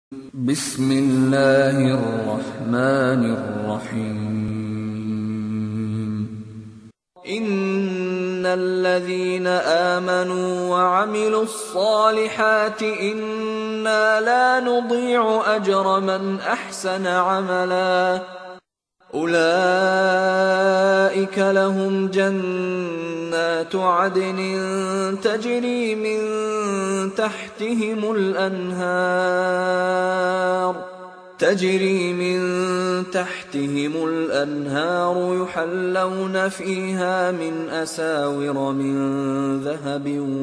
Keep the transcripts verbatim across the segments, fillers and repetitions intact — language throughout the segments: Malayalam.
بسم الله الرحمن الرحيم إن الذين آمنوا وعملوا الصالحات إنا لا نضيع أجر من أحسن عملا أولئك لهم جنات عدن تجري من تحتهم الأنهار تجري من تحتهم الأنهار يحلون فيها من أساور من ذهب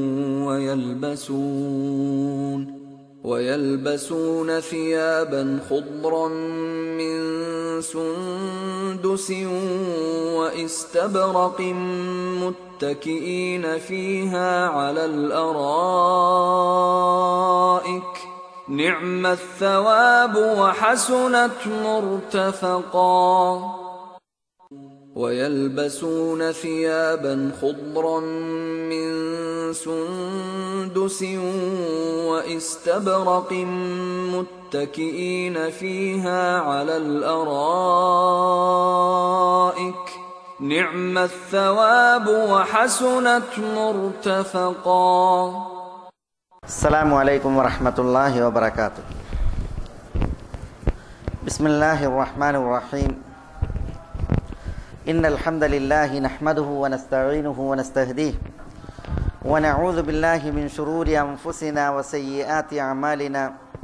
ويلبسون ويلبسون ثيابا خضرا من سندس واستبرق متكئين فيها على الأرائك نعم الثواب وحسنت مرتفقا ويلبسون ثيابا خضرا من سندس واستبرق متكئين فيها على الأرائك نعم الثواب وحسنت مرتفقا السلام عليكم ورحمة الله وبركاته. بسم الله الرحمن الرحيم. إن الحمد لله نحمده ونستعينه ونستهديه ونعوذ بالله من شرور أنفسنا وسيئات أعمالنا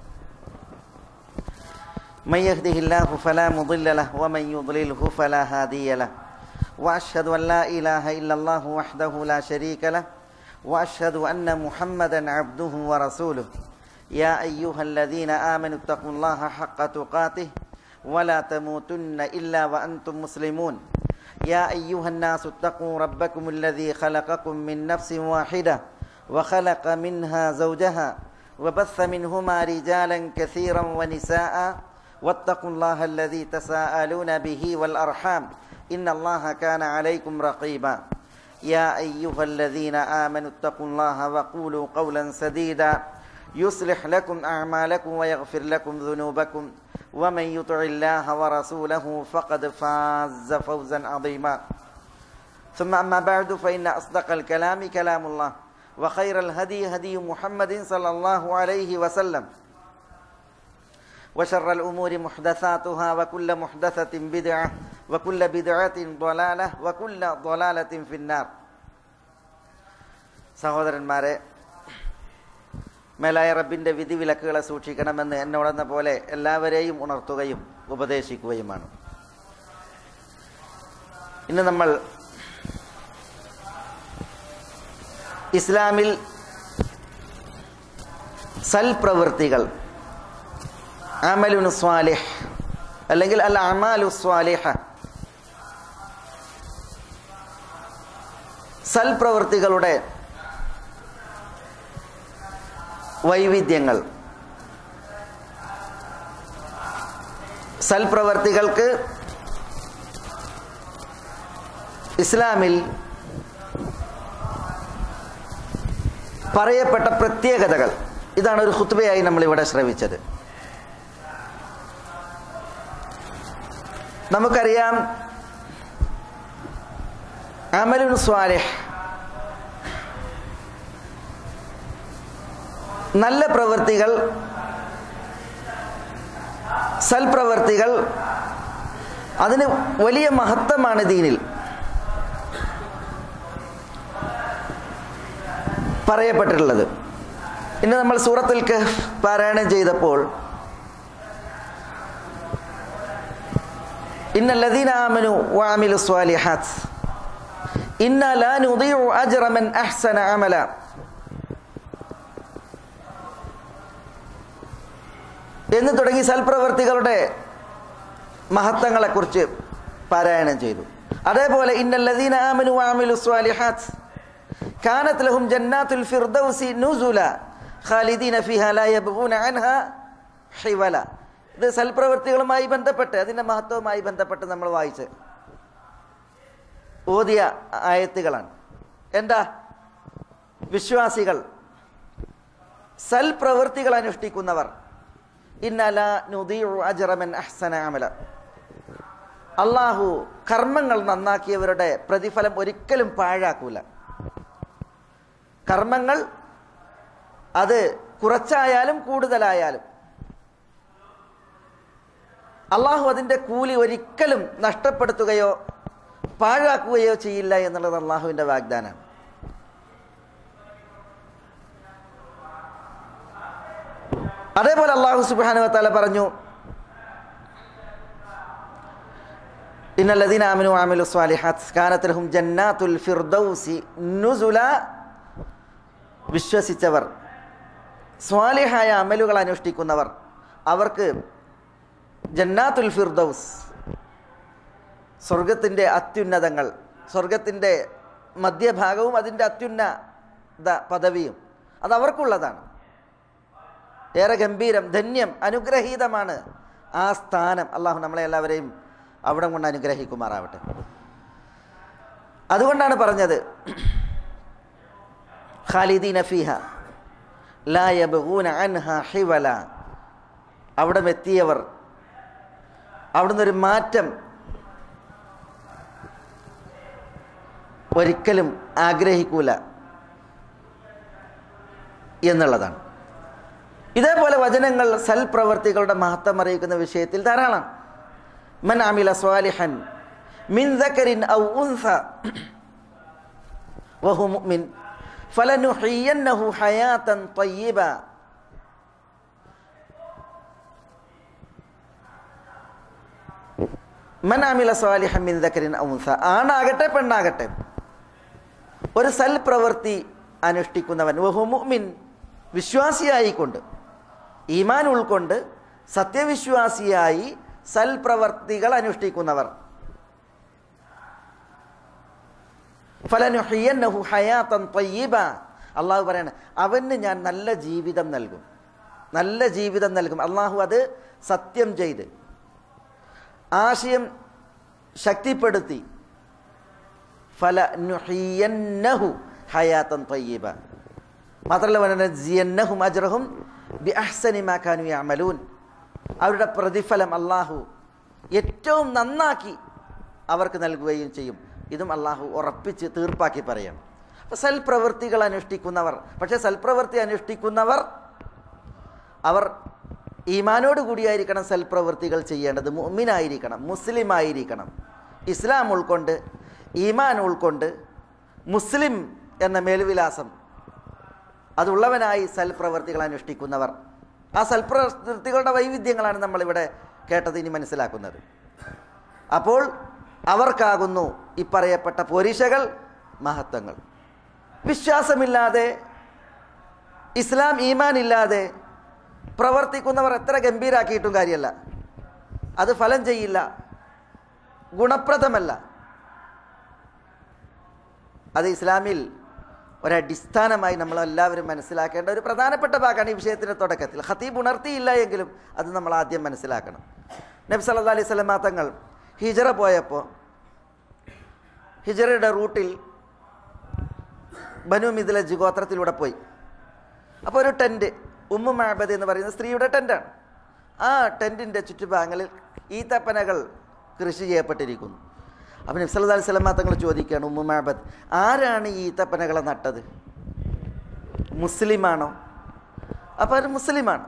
من يهده الله فلا مضل له ومن يضلله فلا هادي له وأشهد أن لا إله إلا الله وحده لا شريك له وأشهد أن محمدا عبده ورسوله يا أيها الذين آمنوا اتقوا الله حق تقاته ولا تموتن إلا وأنتم مسلمون يا أيها الناس اتقوا ربكم الذي خلقكم من نفس واحدة وخلق منها زوجها وبث منهما رجالا كثيرا ونساء واتقوا الله الذي تساءلون به والأرحام إن الله كان عليكم رقيبا يا أيها الذين آمنوا اتقوا الله وقولوا قولا سديدا يصلح لكم أعمالكم ويغفر لكم ذنوبكم ومن يطع الله ورسوله فقد فاز فوزا عظيما ثم أما بعد فإن أصدق الكلام كلام الله وخير الهدي هدي محمد صلى الله عليه وسلم وشر الأمور محدثاتها وكل محدثة بدعة وكل بدعة ضلالة وكل ضلالة في النار. സഹോദരന്മാരെ, മേലായ റബ്ബിൻ്റെ വിധിവിലക്കുകളെ സൂക്ഷിക്കണമെന്ന് എന്നോടെന്ന പോലെ എല്ലാവരെയും ഉണർത്തുകയും ഉപദേശിക്കുകയുമാണ്. ഇന്ന് നമ്മൾ ഇസ്ലാമിൽ സൽപ്രവൃത്തികൾ, അമലുൻ സ്വാലിഹ് അല്ലെങ്കിൽ അൽ അമാലു സ്വാലിഹ, സൽപ്രവൃത്തികളുടെ വൈവിധ്യങ്ങൾ, സൽപ്രവർത്തികൾക്ക് ഇസ്ലാമിൽ പറയപ്പെട്ട പ്രത്യേകതകൾ, ഇതാണ് ഒരു ഖുത്ബയായി നമ്മളിവിടെ ശ്രവിച്ചത്. നമുക്കറിയാം, അമലുൻ സ്വാലിഹ്, നല്ല പ്രവൃത്തികൾ, സൽപ്രവൃത്തികൾ, അതിന് വലിയ മഹത്വമാണ് ദീനിൽ പറയപ്പെട്ടിട്ടുള്ളത്. ഇന്ന് നമ്മൾ സൂറത്തുൽ കഹ്ഫ് പാരായണം ചെയ്തപ്പോൾ ഇന്നല്ലദീന ആമനു വഅമിലു സ്വാലിഹാത്ത് ഇന്നാ ലാ നുദീഉ അജ്റ മൻ അഹ്സന അമല എന്ന് തുടങ്ങി സൽപ്രവൃത്തികളുടെ മഹത്വങ്ങളെക്കുറിച്ച് പാരായണം ചെയ്തു. അതേപോലെ ഇന്നല്ലദീന ആമനു വഅമിലു സ്വാലിഹാത്ത് കാനത് ലഹും ജന്നാത്തുൽ ഫിർദൗസി നുസുല ഖാലിദീന ഫീഹാ ലാ യബ്ഗൂന അൻഹാ ഹിവല. ഇത് സൽപ്രവൃത്തികളുമായി ബന്ധപ്പെട്ട്, അതിൻ്റെ മഹത്വവുമായി ബന്ധപ്പെട്ട് നമ്മൾ വായിച്ച് ഓതിയ ആയത്തുകളാണ്. എന്താ? വിശ്വാസികൾ, സൽപ്രവൃത്തികൾ അനുഷ്ഠിക്കുന്നവർ ഇന്ന ലാ നുദീഉ അജ്റ മൻ അഹ്സന അമല. അള്ളാഹു കർമ്മങ്ങൾ നന്നാക്കിയവരുടെ പ്രതിഫലം ഒരിക്കലും പാഴാക്കൂല. കർമ്മങ്ങൾ അത് കുറച്ചായാലും കൂടുതലായാലും അള്ളാഹു അതിൻ്റെ കൂലി ഒരിക്കലും നഷ്ടപ്പെടുത്തുകയോ പാഴാക്കുകയോ ചെയ്യില്ല എന്നുള്ളത് അള്ളാഹുവിൻ്റെ വാഗ്ദാനമാണ്. അതേപോലെ അള്ളാഹു സുബ്ഹാനഹു വ തആല പറഞ്ഞു, ഇന്നല്ലദീന ആമനു വഅമിലു സ്വാലിഹാത്ത് കാനത് ലഹും ജന്നാത്തുൽ ഫിർദൗസി നുസുല. വിശ്വസിച്ചവർ, സ്വാലിഹായ അമലുകൾ അനുഷ്ഠിക്കുന്നവർ, അവർക്ക് ജന്നാത്തുൽ ഫിർദൗസ്, സ്വർഗത്തിൻ്റെ അത്യുന്നതങ്ങൾ, സ്വർഗത്തിൻ്റെ മധ്യഭാഗവും അതിൻ്റെ അത്യുന്നത പദവിയും അത് അവർക്കുള്ളതാണ്. ഏറെ ഗംഭീരം, ധന്യം, അനുഗ്രഹീതമാണ് ആ സ്ഥാനം. അള്ളാഹു നമ്മളെ എല്ലാവരെയും അവിടെ കൊണ്ട് അനുഗ്രഹിക്കുമാറാവട്ടെ. അതുകൊണ്ടാണ് പറഞ്ഞത് ഖാലിദീന ഫീഹ ലാ യബ്ഗൂന അൻഹാ ഹിവല. അവിടെ എത്തിയവർ അവിടുന്ന് ഒരു മാറ്റം ഒരിക്കലും ആഗ്രഹിക്കൂല എന്നുള്ളതാണ്. ഇതേപോലെ വചനങ്ങൾ സൽപ്രവർത്തികളുടെ മഹത്വം അറിയിക്കുന്ന വിഷയത്തിൽ ധാരാളം. മൻ അമില സ്വാലിഹൻ മിൻ ദക്കരിൻ ഔ ഉൻസ വഹു മുഅ്മിൻ ഫലനുഹിയന്നഹു ഹയാതൻ ത്വയ്യിബ. മൻ അമില സ്വാലിഹൻ മിൻ ദക്കരിൻ ഔ ഉൻസ, ആണാകട്ടെ പെണ്ണാകട്ടെ, ഒരു സൽപ്രവൃത്തി അനുഷ്ഠിക്കുന്നവൻ, വഹു മുഅ്മിൻ, വിശ്വാസിയായിക്കൊണ്ട്, ഈമാൻ ഉൾക്കൊണ്ട് സത്യവിശ്വാസിയായി സൽപ്രവർത്തികൾ അനുഷ്ഠിക്കുന്നവർ, ഫലനുഹിയന്നഹു ഹയാതൻ ത്വയ്യിബ. അള്ളാഹു പറയാണ്, അവന് ഞാൻ നല്ല ജീവിതം നൽകും, നല്ല ജീവിതം നൽകും. അള്ളാഹു അത് സത്യം ചെയ്ത് ആശയം ശക്തിപ്പെടുത്തി, ഫലനുഹിയന്നഹു ഹയാതൻ ത്വയ്യിബ. മാത്രമല്ല വനനജിയന്നഹും അജ്റഹും ബിഅഹ്സനി മാ കാനൂ യഅമലൂൻ. അവരുടെ പ്രതിഫലം അള്ളാഹു ഏറ്റവും നന്നാക്കി അവർക്ക് നൽകുകയും ചെയ്യും. ഇതും അള്ളാഹു ഉറപ്പിച്ച് തീർപ്പാക്കി പറയണം. അപ്പോൾ സൽപ്രവൃത്തികൾ അനുഷ്ഠിക്കുന്നവർ, പക്ഷേ സൽപ്രവൃത്തി അനുഷ്ഠിക്കുന്നവർ അവർ ഈമാനോട് കൂടിയായിരിക്കണം സൽപ്രവൃത്തികൾ ചെയ്യേണ്ടത്. മുഅ്മിനായിരിക്കണം, മുസ്ലിം ആയിരിക്കണം, ഇസ്ലാം ഉൾക്കൊണ്ട്, ഈമാൻ ഉൾക്കൊണ്ട്, മുസ്ലിം എന്ന മേൽവിലാസം അതുള്ളവനായി സൽപ്രവൃത്തികൾ അനുഷ്ഠിക്കുന്നവർ. ആ സൽപ്രവൃത്തികളുടെ വൈവിധ്യങ്ങളാണ് നമ്മളിവിടെ കേട്ടത്, ഇനി മനസ്സിലാക്കുന്നത്. അപ്പോൾ അവർക്കാകുന്നു ഈ പറയപ്പെട്ട പോരിശകൾ, മഹത്വങ്ങൾ. വിശ്വാസമില്ലാതെ, ഇസ്ലാം ഈമാൻ ഇല്ലാതെ പ്രവർത്തിക്കുന്നവർ എത്ര ഗംഭീരാക്കിയിട്ടും കാര്യമല്ല, അത് ഫലം ചെയ്യില്ല, ഗുണപ്രദമല്ല. അത് ഇസ്ലാമിൽ ഒരടിസ്ഥാനമായി നമ്മളെല്ലാവരും മനസ്സിലാക്കേണ്ട ഒരു പ്രധാനപ്പെട്ട ഭാഗമാണ് ഈ വിഷയത്തിൻ്റെ തുടക്കത്തിൽ. ഖതീബ് ഉണർത്തിയില്ല എങ്കിലും അത് നമ്മൾ ആദ്യം മനസ്സിലാക്കണം. നബി സല്ലല്ലാഹു അലൈഹി വസല്ലം തങ്ങൾ ഹിജറ പോയപ്പോൾ ഹിജറയുടെ റൂട്ടിൽ ബനു മിദ്ലജ് ഗോത്രത്തിലൂടെ പോയി. അപ്പോൾ ഒരു ടെൻറ്റ്, ഉമ്മു മഅബദ് എന്ന് പറയുന്ന സ്ത്രീയുടെ ടെൻറ്റാണ്. ആ ടെൻറ്റിൻ്റെ ചുറ്റുഭാഗങ്ങളിൽ ഈത്തപ്പനകൾ കൃഷി ചെയ്യപ്പെട്ടിരിക്കുന്നു. അപ്പോൾ നബി സല്ലല്ലാഹു അലൈഹി വസല്ലം തങ്ങൾ ചോദിക്കുകയാണ്, ഉമ്മു മഅബദ്, ആരാണ് ഈ ഈത്തപ്പനകളെ നട്ടത്? മുസ്ലിമാണോ? അപ്പോൾ അത് മുസ്ലിമാണ്.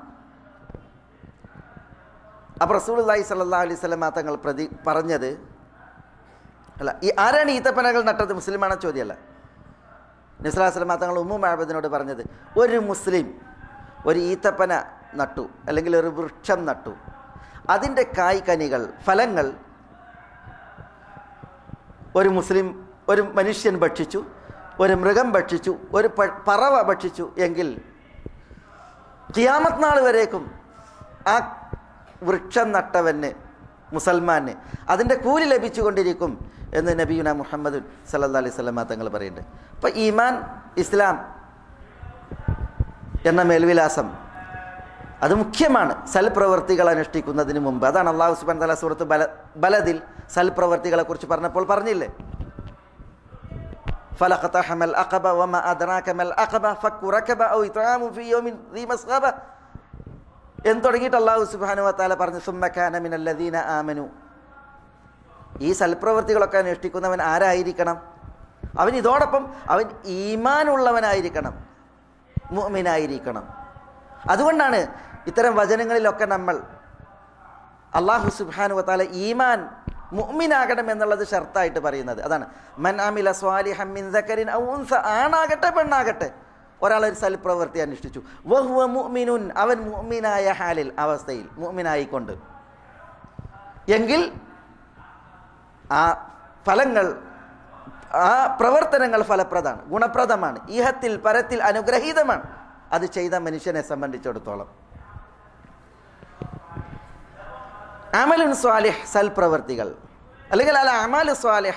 അപ്പോൾ റസൂലുള്ളാഹി സ്വല്ലല്ലാഹു അലൈഹി വസല്ലം തങ്ങൾ പ്രതി പറഞ്ഞത് അല്ല, ഈ ആരാണ് ഈത്തപ്പനകൾ നട്ടത് മുസ്ലിമാണോ ചോദ്യമല്ല. നബി സല്ലല്ലാഹു അലൈഹി വസല്ലം തങ്ങൾ ഉമ്മു മഅബദിനോട് പറഞ്ഞത്, ഒരു മുസ്ലിം ഒരു ഈത്തപ്പന നട്ടു, അല്ലെങ്കിൽ ഒരു വൃക്ഷം നട്ടു, അതിൻ്റെ കായ്കനികൾ, ഫലങ്ങൾ ഒരു മുസ്ലിം, ഒരു മനുഷ്യൻ ഭക്ഷിച്ചു, ഒരു മൃഗം ഭക്ഷിച്ചു, ഒരു പറവ ഭക്ഷിച്ചു എങ്കിൽ ഖിയാമത്ത് നാൾ വരേക്കും ആ വൃക്ഷം നട്ടവന്, മുസൽമാന്, അതിൻ്റെ കൂലി ലഭിച്ചുകൊണ്ടിരിക്കും എന്ന് നബിയുന മുഹമ്മദ് സല്ലല്ലാഹു അലൈഹി വസല്ലം തങ്ങൾ പറയുന്നുണ്ട്. അപ്പോൾ ഈമാൻ, ഇസ്ലാം എന്ന മേൽവിലാസം അത് മുഖ്യമാണ് സൽപ്രവർത്തികൾ അനുഷ്ഠിക്കുന്നതിന് മുമ്പ്. അതാണ് അല്ലാഹു സുബ്ഹാനഹു വ തആല സൂറത്ത് ബല ബലദിൽ സൽപ്രവർത്തികളെ കുറിച്ച് പറഞ്ഞപ്പോൾ പറഞ്ഞില്ലേ, ഫലഖതഹമൽ അഖബ വമാ അദ്റാക മൽ അഖബ ഫക്കു റകബ ഔ ഇത്ആമു ഫീ യൗമിൻ ദീ മസ്ഗബ. എന്ന് തുടങ്ങിയിട്ട് അല്ലാഹു സുബ്ഹാനഹു വ തആല പറഞ്ഞു സുമ്മ കാന മിനല്ലദീന ആമനു. ഈ സൽപ്രവൃത്തികളൊക്കെ അനുഷ്ഠിക്കുന്നവൻ ആരായിരിക്കണം? അവൻ ഇതോടൊപ്പം അവൻ ഈമാനുള്ളവനായിരിക്കണം, മുഅ്മിനായിരിക്കണം. അതുകൊണ്ടാണ് ഇത്തരം വചനങ്ങളിലൊക്കെ നമ്മൾ അല്ലാഹു സുബ്ഹാനഹു വ തആല ഈമാൻ മുഅ്മിനാകണം എന്നുള്ളത് ഷർത്തായിട്ട് പറയുന്നത്. അതാണ് മൻ അമില സ്വാലിഹൻ മിൻ ദക്കരിൻ ഔ ഉൻസ, ആണാകട്ടെ പെണ്ണാകട്ടെ, ഒരാളൊരു സൽപ്രവൃത്തി അനുഷ്ഠിച്ചു, വഹുവ മുഅ്മിനുൻ, അവൻ മുഅ്മിനായ ഹാലിൽ, അവസ്ഥയിൽ, മുഅ്മിനായിക്കൊണ്ട്, എങ്കിൽ ആ ഫലങ്ങൾ, ആ പ്രവർത്തനങ്ങൾ ഫലപ്രദമാണ്, ഗുണപ്രദമാണ്, ഇഹത്തിൽ പരത്തിൽ അനുഗ്രഹീതമാണ് അത് ചെയ്ത മനുഷ്യനെ സംബന്ധിച്ചിടത്തോളം. അമലുൻ സ്വാലിഹ്, സൽപ്രവർത്തികൾ, അല്ലെങ്കിൽ അല്ല അമലു സ്വാലിഹ,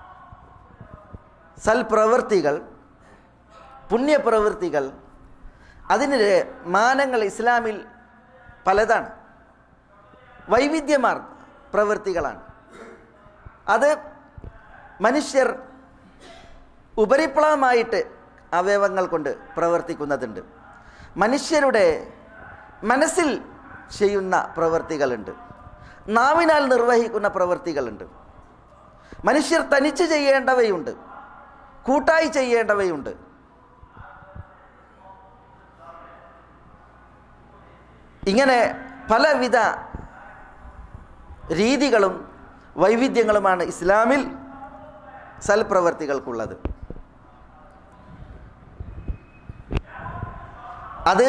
സൽപ്രവൃത്തികൾ, പുണ്യപ്രവൃത്തികൾ, അതിന് മാനങ്ങൾ ഇസ്ലാമിൽ പലതാണ്, വൈവിധ്യമാർ പ്രവൃത്തികളാണ്. അത് മനുഷ്യർ ഉപരിപ്ലവമായിട്ട് അവയവങ്ങൾ കൊണ്ട് പ്രവർത്തിക്കുന്നതുണ്ട്, മനുഷ്യരുടെ മനസ്സിൽ ചെയ്യുന്ന പ്രവൃത്തികളുണ്ട്, നാവിനാൽ നിർവഹിക്കുന്ന പ്രവൃത്തികളുണ്ട്, മനുഷ്യർ തനിച്ച് ചെയ്യേണ്ടവയുണ്ട്, കൂട്ടായി ചെയ്യേണ്ടവയുണ്ട്. ഇങ്ങനെ പലവിധ രീതികളും വൈവിധ്യങ്ങളുമാണ് ഇസ്ലാമിൽ സൽപ്രവർത്തികൾക്കുള്ളത്. അത്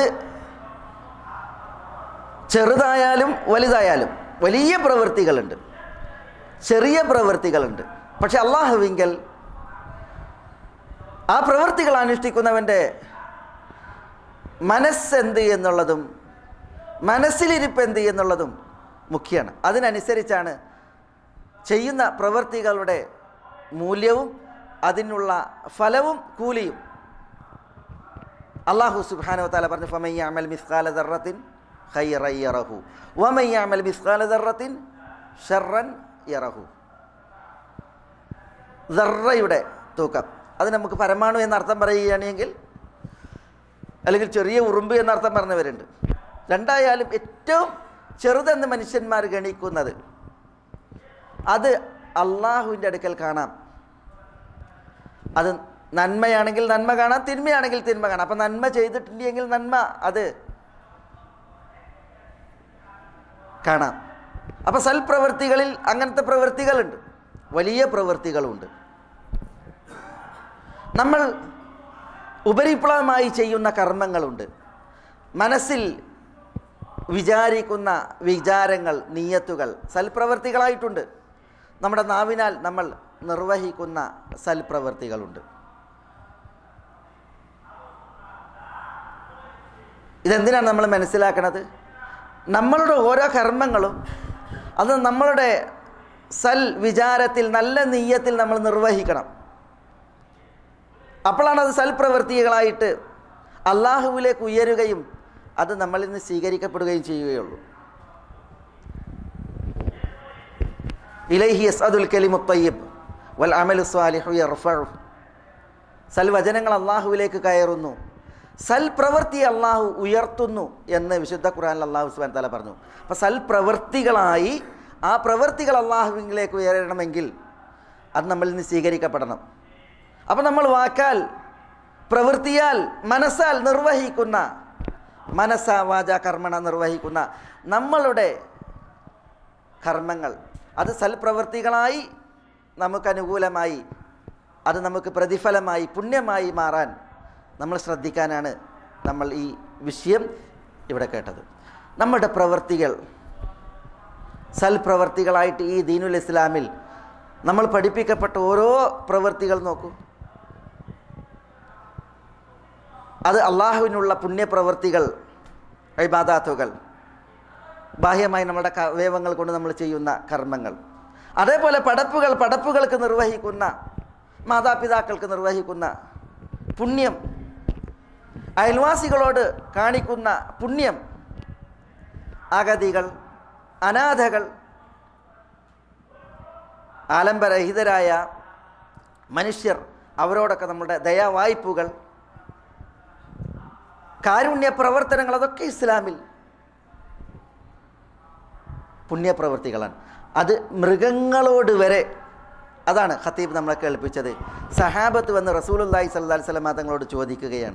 ചെറുതായാലും വലുതായാലും വലിയ പ്രവൃത്തികളുണ്ട്, ചെറിയ പ്രവൃത്തികളുണ്ട്. പക്ഷെ അല്ലാഹുവിങ്കൽ ആ പ്രവൃത്തികൾ അനുഷ്ഠിക്കുന്നവൻ്റെ മനസ്സെന്ത് എന്നുള്ളതും മനസ്സിലിരിപ്പ് എന്ത് എന്നുള്ളതും മുഖ്യമാണ്. അതിനനുസരിച്ചാണ് ചെയ്യുന്ന പ്രവൃത്തികളുടെ മൂല്യവും അതിനുള്ള ഫലവും കൂലിയും. അല്ലാഹു സുബ്ഹാനഹു വ തആല പറഞ്ഞു ഫമൻ യഅമൽ മിസ്ഖാല ദർറത്തിൻ ഖൈറൻ യറഹു വമൻ യഅമൽ മിസ്ഖാല ദർറത്തിൻ ശർറൻ യറഹു. ദർറയുടെ തൂക്കം, അത് നമുക്ക് പരമാണു എന്നർത്ഥം പറയുകയാണെങ്കിൽ, അല്ലെങ്കിൽ ചെറിയ ഉറുമ്പ് എന്നർത്ഥം പറഞ്ഞവരുണ്ട്. രണ്ടായാലും ഏറ്റവും ചെറുതെന്ന് മനുഷ്യന്മാർ ഗണിക്കുന്നത് അത് അള്ളാഹുവിൻ്റെ അടുക്കൽ കാണാം. അത് നന്മയാണെങ്കിൽ നന്മ കാണാം, തിന്മയാണെങ്കിൽ തിന്മ കാണാം. അപ്പം നന്മ ചെയ്തിട്ടില്ലെങ്കിൽ നന്മ അത് കാണാം. അപ്പം സൽപ്രവൃത്തികളിൽ അങ്ങനത്തെ പ്രവൃത്തികളുണ്ട്, വലിയ പ്രവൃത്തികളുണ്ട്. നമ്മൾ ഉപരിപ്ലവമായി ചെയ്യുന്ന കർമ്മങ്ങളുണ്ട്, മനസ്സിൽ വിചാരിക്കുന്ന വിചാരങ്ങൾ, നീയത്തുകൾ സൽപ്രവൃത്തികളായിട്ടുണ്ട്. നമ്മുടെ നാവിനാൽ നമ്മൾ നിർവഹിക്കുന്ന സൽപ്രവൃത്തികളുണ്ട്. ഇതെന്തിനാണ് നമ്മൾ മനസ്സിലാക്കുന്നത്? നമ്മളുടെ ഓരോ കർമ്മങ്ങളും അത് നമ്മളുടെ സൽ വിചാരത്തിൽ, നല്ല നീയത്തിൽ നമ്മൾ നിർവഹിക്കണം. അപ്പോഴാണ് അത് സൽപ്രവൃത്തികളായിട്ട് അള്ളാഹുവിലേക്ക് ഉയരുകയും അത് നമ്മളിൽ നിന്ന് സ്വീകരിക്കപ്പെടുകയും ചെയ്യുകയുള്ളൂ. ഇലൈഹി യസ്അദുൽ കലിമുത് തയ്യിബ് വൽ അമലു സ്വാലിഹു യർഫഉ. സൽവചനങ്ങൾ അള്ളാഹുവിലേക്ക് കയറുന്നു, സൽപ്രവൃത്തി അള്ളാഹു ഉയർത്തുന്നു എന്ന് വിശുദ്ധ ഖുർആനിൽ അള്ളാഹു സുബ്ഹാനഹു വ തആല പറഞ്ഞു. അപ്പോൾ സൽപ്രവൃത്തികളായി ആ പ്രവൃത്തികൾ അള്ളാഹുവിലേക്ക് ഉയരണമെങ്കിൽ അത് നമ്മളിൽ നിന്ന് സ്വീകരിക്കപ്പെടണം. അപ്പം നമ്മൾ വാക്കാൽ, പ്രവൃത്തിയാൽ, മനസ്സാൽ നിർവഹിക്കുന്ന, മനസ്സ വാച കർമ്മണ നിർവഹിക്കുന്ന നമ്മളുടെ കർമ്മങ്ങൾ അത് സൽപ്രവൃത്തികളായി നമുക്കനുകൂലമായി, അത് നമുക്ക് പ്രതിഫലമായി, പുണ്യമായി മാറാൻ നമ്മൾ ശ്രദ്ധിക്കാനാണ് നമ്മൾ ഈ വിഷയം ഇവിടെ കേട്ടത്. നമ്മുടെ പ്രവൃത്തികൾ സൽപ്രവൃത്തികളായിട്ട് ഈ ദീനുൽ ഇസ്ലാമിൽ നമ്മൾ പഠിപ്പിക്കപ്പെട്ട ഓരോ പ്രവൃത്തികൾ നോക്കൂ. അത് അള്ളാഹുവിനുള്ള പുണ്യപ്രവൃത്തികൾ, ഇബാദാത്തുകൾ, ബാഹ്യമായി നമ്മുടെ അവയവങ്ങൾ കൊണ്ട് നമ്മൾ ചെയ്യുന്ന കർമ്മങ്ങൾ. അതേപോലെ പടപ്പുകൾ, പടപ്പുകൾക്ക് നിർവഹിക്കുന്ന, മാതാപിതാക്കൾക്ക് നിർവഹിക്കുന്ന പുണ്യം, അയൽവാസികളോട് കാണിക്കുന്ന പുണ്യം, അഗതികൾ, അനാഥകൾ, ആലംബരഹിതരായ മനുഷ്യർ, അവരോടൊക്കെ നമ്മുടെ ദയാവായ്പുകൾ, കാരുണ്യ പ്രവർത്തനങ്ങൾ, അതൊക്കെ ഇസ്ലാമിൽ പുണ്യപ്രവൃത്തികളാണ്. അത് മൃഗങ്ങളോട് വരെ. അതാണ് ഖത്തീബ് നമ്മളെ കേൾപ്പിച്ചത്. സഹാബത്ത് വന്ന് റസൂലുള്ളാഹി സ്വല്ലല്ലാഹി അലൈഹി വസല്ലം തങ്ങളോട് ചോദിക്കുകയാണ്,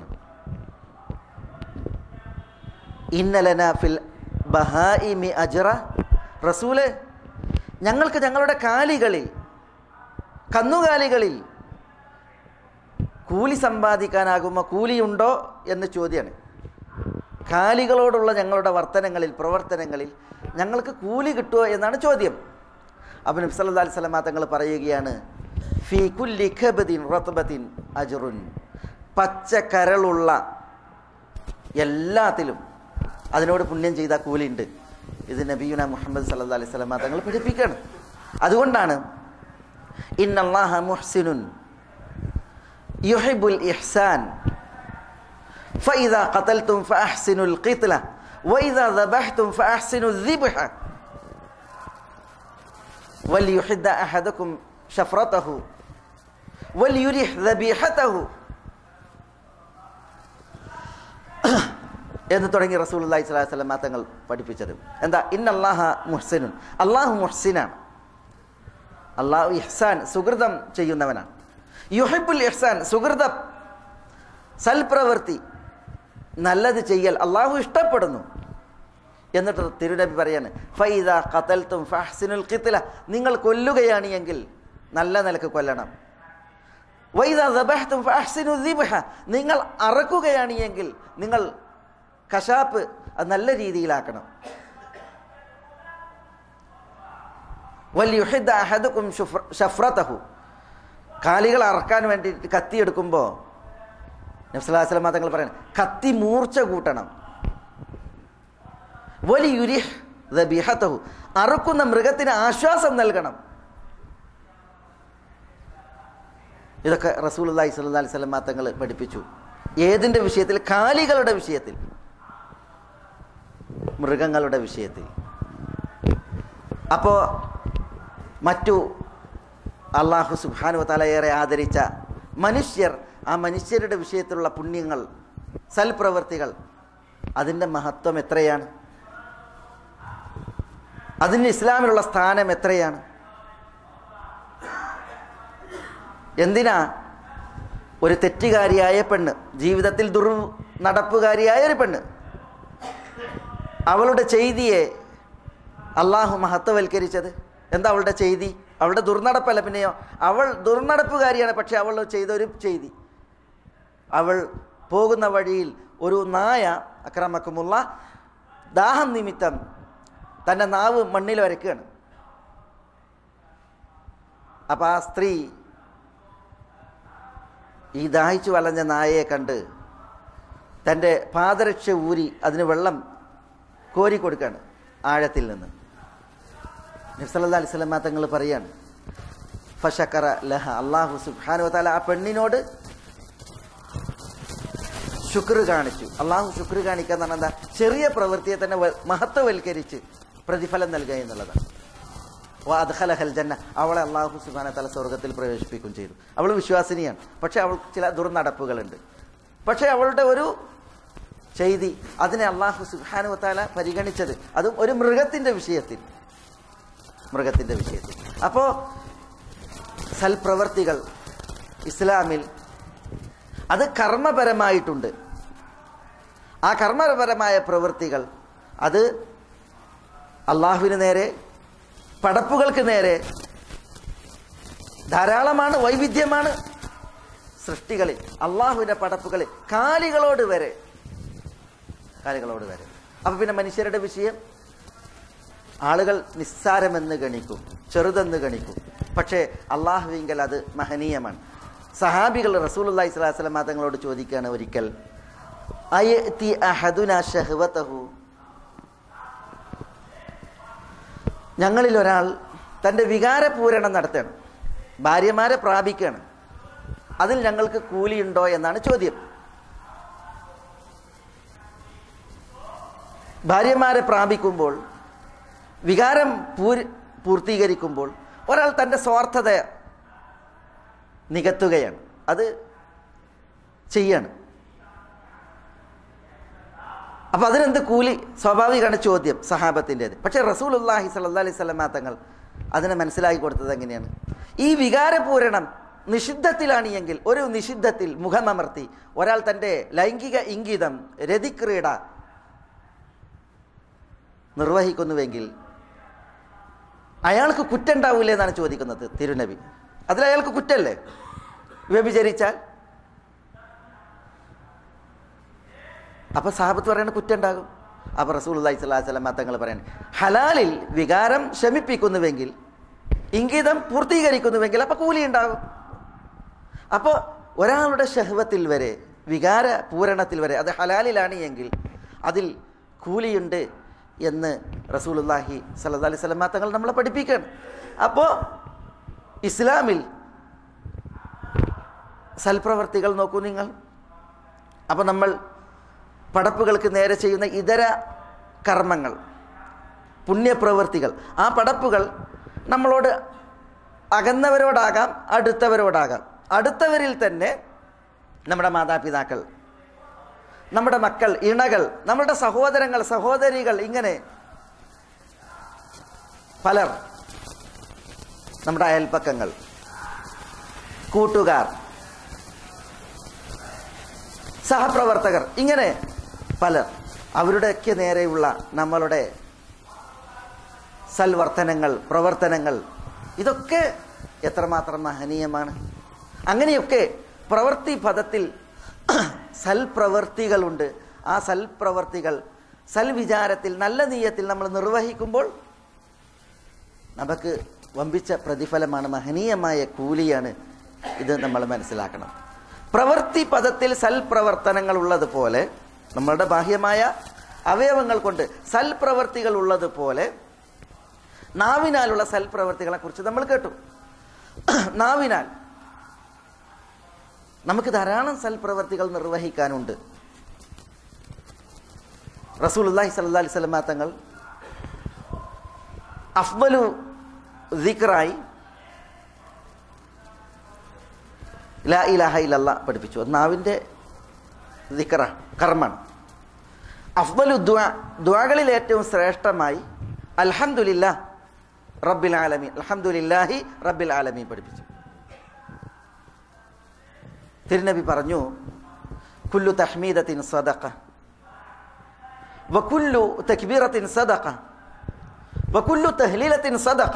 ഇന്നലനാ ഫിൽ ബഹാഇമി അജ്റ, റസൂലേ ഞങ്ങൾക്ക് ഞങ്ങളുടെ കാലികളിൽ, കന്നുകാലികളിൽ കൂലി സമ്പാദിക്കാനാകുമോ, കൂലിയുണ്ടോ എന്ന് ചോദ്യമാണ്. കാലികളോടുള്ള ഞങ്ങളുടെ വർത്തനങ്ങളിൽ, പ്രവർത്തനങ്ങളിൽ ഞങ്ങൾക്ക് കൂലി കിട്ടുമോ എന്നാണ് ചോദ്യം. അപ്പോൾ നബി സല്ലല്ലാഹു അലൈഹി വസല്ലം തങ്ങൾ പറയുകയാണ്, ഫീ കുല്ലി കബദിൻ റത്ബത്തിൻ അജ്റുൻ, പച്ച കരളുള്ള എല്ലാത്തിലും അതിനോട് പുണ്യം ചെയ്ത കൂലിയുണ്ട്. ഇത് നബിയുന മുഹമ്മദ് സല്ലല്ലാഹു അലൈഹി വസല്ലം തങ്ങൾ പഠിപ്പിക്കുകയാണ്. അതുകൊണ്ടാണ് ഇന്നല്ലാഹ മുഹ്സിനുൻ യുഹിബ്ബുൽ ഇഹ്സാൻ ഫഇദാ ഖതൽതും ഫഅഹ്സിനുൽ ഖിത്ല വഇദാ ദബഹ്തും ഫഅഹ്സിനുൽ ദിബ്ഹ വൽയുഹിദ്ദ അഹദുകും ശഫ്റതഹു വൽയുരിഹ് ദബീഹതഹു എന്ന് തുടങ്ങി റസൂലുള്ളാഹി സ്വല്ലല്ലാഹി അലൈഹി വസല്ലം തങ്ങൾ പഠിപ്പിച്ചത്. എന്താ? ഇന്നല്ലാഹ മുഹ്സിനുൻ, അല്ലാഹു മുഹ്സിനാണ്. അല്ലാഹു ഇഹ്സാൻ, സുഹൃതം ചെയ്യുന്നവനാണ്. യുഹിബ്ബുൽ ഇഹ്സാൻ, സുഹൃതം, സൽപ്രവൃത്തി, നല്ലത് ചെയ്യൽ അല്ലാഹു ഇഷ്ടപ്പെടുന്നു. എന്നിട്ട് തിരുനബി പറയാണ്, ഫൈദാ ഖതൽതും ഫഅഹ്സിനുൽ ഖിത്ല, നിങ്ങൾ കൊല്ലുകയാണ് എങ്കിൽ നല്ല നിലക്ക് കൊല്ലണം. വൈദാ ദബഹ്തും ഫഅഹ്സിനുൽ ദിബ്ഹ, നിങ്ങൾ അറക്കുകയാണ് എങ്കിൽ നിങ്ങൾ കശാപ്പ് അത് നല്ല രീതിയിലാക്കണം. വൽയുഹിദ്ദ അഹദുകും ശഫ്റതഹു, കാലികൾ അറക്കാൻ വേണ്ടിയിട്ട് കത്തിയെടുക്കുമ്പോൾ നബി സല്ലല്ലാഹു അലൈഹി വസല്ലം തങ്ങൾ പറയണം, കത്തി മൂർച്ച കൂട്ടണം. വലിയുരിഹ് ദബീഹതഹു, അറുക്കുന്ന മൃഗത്തിന് ആശ്വാസം നൽകണം. ഇതൊക്കെ റസൂലുള്ളാഹി സ്വല്ലല്ലാഹി അലൈഹി വസല്ലം തങ്ങൾ പഠിപ്പിച്ചു. ഏതിൻ്റെ വിഷയത്തിൽ? കാലികളുടെ വിഷയത്തിൽ, മൃഗങ്ങളുടെ വിഷയത്തിൽ. അപ്പോൾ മറ്റു അല്ലാഹു സുബ്ഹാനഹു വ തആല ഏറെ ആദരിച്ച മനുഷ്യർ, ആ മനുഷ്യരുടെ വിഷയത്തിലുള്ള പുണ്യങ്ങൾ, സൽപ്രവൃത്തികൾ, അതിൻ്റെ മഹത്വം എത്രയാണ്, അതിന് ഇസ്ലാമിലുള്ള സ്ഥാനം എത്രയാണ്. എന്തിനാ ഒരു തെറ്റുകാരിയായ പെണ്ണ്, ജീവിതത്തിൽ ദുർ നടപ്പുകാരിയായ ഒരു പെണ്ണ്, അവളുടെ ചെയ്തിയെ അള്ളാഹു മഹത്വവൽക്കരിച്ചത്? എന്താ അവളുടെ ചെയ്തി? അവളുടെ ദുർനടപ്പല്ല, പിന്നെയോ അവൾ ദുർനടപ്പുകാരിയാണ്. പക്ഷെ അവൾ ചെയ്തൊരു ചെയ്തി, അവൾ പോകുന്ന വഴിയിൽ ഒരു നായ, അക്രമക്കുമുള്ള ദാഹം നിമിത്തം തൻ്റെ നാവ് മണ്ണിൽ വരയ്ക്കുകയാണ്. അപ്പം ആ സ്ത്രീ ഈ ദാഹിച്ചു വലഞ്ഞ നായയെ കണ്ട് തൻ്റെ പാദരക്ഷ ഊരി അതിന് വെള്ളം കോരിക്കൊടുക്കുകയാണ് ആഴത്തിൽ നിന്ന്. നബി സല്ലല്ലാഹു അലൈഹി വസല്ലം തങ്ങൾ പറയാണ്, ഫശക്കറ ലഹ, അല്ലാഹു സുബ്ഹാനഹു വ തആല ആ പെണ്ണിനോട് ശുക്ർ കാണിച്ചു. അള്ളാഹു ശുക്ർ കാണിക്കുക എന്ന് പറഞ്ഞാൽ എന്താ? ചെറിയ പ്രവൃത്തിയെ തന്നെ മഹത്വവൽക്കരിച്ച് പ്രതിഫലം നൽകുക എന്നുള്ളതാണ്. അദ്ഖലഹൽ ജന്ന, അവളെ അള്ളാഹു സുബ്ഹാനഹു വ തആല സ്വർഗ്ഗത്തിൽ പ്രവേശിപ്പിക്കുകയും ചെയ്തു. അവൾ വിശ്വാസിനിയാണ്, പക്ഷെ അവൾ ചില ദുർനടപ്പുകളുണ്ട്. പക്ഷെ അവളുടെ ഒരു ചെയ്തി, അതിനെ അള്ളാഹു സുബ്ഹാനഹു വ തആല പരിഗണിച്ചത്, അതും ഒരു മൃഗത്തിൻ്റെ വിഷയത്തിൽ, മൃഗത്തിൻ്റെ വിഷയത്തിൽ. അപ്പോൾ സൽപ്രവർത്തികൾ ഇസ്ലാമിൽ അത് കർമ്മപരമായിട്ടുണ്ട്. ആ കർമ്മപരമായ പ്രവൃത്തികൾ അത് അള്ളാഹുവിന് നേരെ, പടപ്പുകൾക്ക് നേരെ ധാരാളമാണ്, വൈവിധ്യമാണ്. സൃഷ്ടികളിൽ, അള്ളാഹുവിൻ്റെ പടപ്പുകളിൽ കാലികളോട് വരെ, കാലികളോട് വരെ. അപ്പം പിന്നെ മനുഷ്യരുടെ വിഷയം ആളുകൾ നിസ്സാരമെന്ന് ഗണിക്കും, ചെറുതെന്ന് ഗണിക്കും. പക്ഷേ അള്ളാഹുവിങ്കൽ അത് മഹനീയമാണ്. സഹാബികൾ റസൂലുള്ളാഹി സ്വല്ലല്ലാഹി അലൈഹി വസല്ലം തങ്ങളോട് ചോദിക്കുകയാണ് ഒരിക്കൽ, അയതി അഹദുനാ ശഹവതഹു, ഞങ്ങളിൽ ഒരാൾ തൻ്റെ വികാരപൂരണം നടത്തുകയാണ്, ഭാര്യമാരെ പ്രാപിക്കുകയാണ്, അതിൽ ഞങ്ങൾക്ക് കൂലിയുണ്ടോ എന്നാണ് ചോദ്യം. ഭാര്യമാരെ പ്രാപിക്കുമ്പോൾ, വികാരം പൂർ പൂർത്തീകരിക്കുമ്പോൾ ഒരാൾ തൻ്റെ സ്വാർത്ഥത നികത്തുകയാണ്, അത് ചെയ്യാണ്. അപ്പോൾ അതിനെന്ത് കൂലി? സ്വാഭാവികമാണ് ചോദ്യം സഹാബത്തിൻ്റേത്. പക്ഷേ റസൂലുള്ളാഹി സ്വല്ലല്ലാഹി അലൈഹി വസല്ലം തങ്ങൾ അതിനെ മനസ്സിലാക്കി കൊടുത്തത് എങ്ങനെയാണ്? ഈ വികാരപൂരണം നിഷിദ്ധത്തിലാണ് എങ്കിൽ, ഒരു നിഷിദ്ധത്തിൽ മുഖമമർത്തി ഒരാൾ തൻ്റെ ലൈംഗിക ഇംഗിതം, രതിക്രീഡ നിർവഹിക്കുന്നുവെങ്കിൽ അയാൾക്ക് കുറ്റുണ്ടാവില്ലേ എന്നാണ് ചോദിക്കുന്നത് തിരുനബി. അതിൽ അയാൾക്ക് കുറ്റല്ലേ വ്യഭിചരിച്ചാൽ? അപ്പോൾ സഹാബത്ത് പറയുന്ന കുറ്റുണ്ടാകും. അപ്പോൾ റസൂലുള്ളാഹി സ്വല്ലല്ലാഹി അലൈഹി വസല്ലം തങ്ങൾ പറയുന്നത്, ഹലാലിൽ വികാരം ശമിപ്പിക്കുന്നുവെങ്കിൽ, ഇംഗിതം പൂർത്തീകരിക്കുന്നുവെങ്കിൽ അപ്പോൾ കൂലി ഉണ്ടാകും. അപ്പോൾ ഒരാളുടെ ഷഹ്വത്തിൽ വരെ, വികാര പൂരണത്തിൽ വരെ അത് ഹലാലിലാണ് എങ്കിൽ അതിൽ കൂലിയുണ്ട് എന്ന് റസൂലുള്ളാഹി സ്വല്ലല്ലാഹി അലൈഹി വസല്ലം തങ്ങൾ നമ്മളെ പഠിപ്പിക്കുകയാണ്. അപ്പോൾ ഇസ്ലാമിൽ സൽപ്രവർത്തികൾ നോക്കൂ നിങ്ങൾ. അപ്പോൾ നമ്മൾ പടപ്പുകൾക്ക് നേരെ ചെയ്യുന്ന ഇതര കർമ്മങ്ങൾ, പുണ്യപ്രവൃത്തികൾ, ആ പടപ്പുകൾ നമ്മളോട് അകന്നവരോടാകാം, അടുത്തവരോടാകാം. അടുത്തവരിൽ തന്നെ നമ്മുടെ മാതാപിതാക്കൾ, നമ്മുടെ മക്കൾ, ഇണകൾ, നമ്മുടെ സഹോദരങ്ങൾ, സഹോദരികൾ, ഇങ്ങനെ പലർ, നമ്മുടെ അയൽപ്പക്കങ്ങൾ, കൂട്ടുകാർ, സഹപ്രവർത്തകർ, ഇങ്ങനെ പലർ, അവരുടെയൊക്കെ നേരെയുള്ള നമ്മളുടെ സൽവർത്തനങ്ങൾ, പ്രവർത്തനങ്ങൾ, ഇതൊക്കെ എത്രമാത്രം മഹനീയമാണ്. അങ്ങനെയൊക്കെ പ്രവൃത്തി പദത്തിൽ സൽപ്രവൃത്തികളുണ്ട്. ആ സൽപ്രവൃത്തികൾ സൽവിചാരത്തിൽ, നല്ല നീയത്തിൽ നമ്മൾ നിർവഹിക്കുമ്പോൾ നമുക്ക് വമ്പിച്ച പ്രതിഫലമാണ്, മഹനീയമായ കൂലിയാണ്. ഇത് നമ്മൾ മനസ്സിലാക്കണം. പ്രവൃത്തി പദത്തിൽ സൽപ്രവർത്തനങ്ങൾ ഉള്ളതുപോലെ, നമ്മളുടെ ബാഹ്യമായ അവയവങ്ങൾ കൊണ്ട് സൽപ്രവർത്തികൾ ഉള്ളതുപോലെ നാവിനാലുള്ള സൽപ്രവർത്തികളെ കുറിച്ച് നമ്മൾ കേട്ടു. നാവിനാൽ നമുക്ക് ധാരാളം സൽപ്രവർത്തികൾ നിർവഹിക്കാനുണ്ട്. റസൂലുള്ളാഹി സ്വല്ലല്ലാഹി അലൈഹി വസല്ലം തങ്ങൾ അഫ്ദലു ദിക്റായി ലാ ഇലാഹ ഇല്ലല്ലാഹ് പഠിപ്പിച്ചു. നാവിൻ്റെ ദിക്റ, കർമ്മമാണ്. അഫ്ദലു ദുആ, ദുആകളിൽ ഏറ്റവും ശ്രേഷ്ഠമായി അൽഹംദുലില്ലാഹ് റബ്ബിൽ ആലമീൻ, അൽഹംദുലില്ലാഹി റബ്ബിൽ ആലമീൻ പഠിപ്പിച്ചു. തിരുനബി പറഞ്ഞു, കുല്ലു തഹ്മീദത്തിൻ സദഖ വകുല്ലു തക്ബീറത്തിൻ സദഖ വകുല്ലു തഹ്ലീലത്തിൻ സദഖ.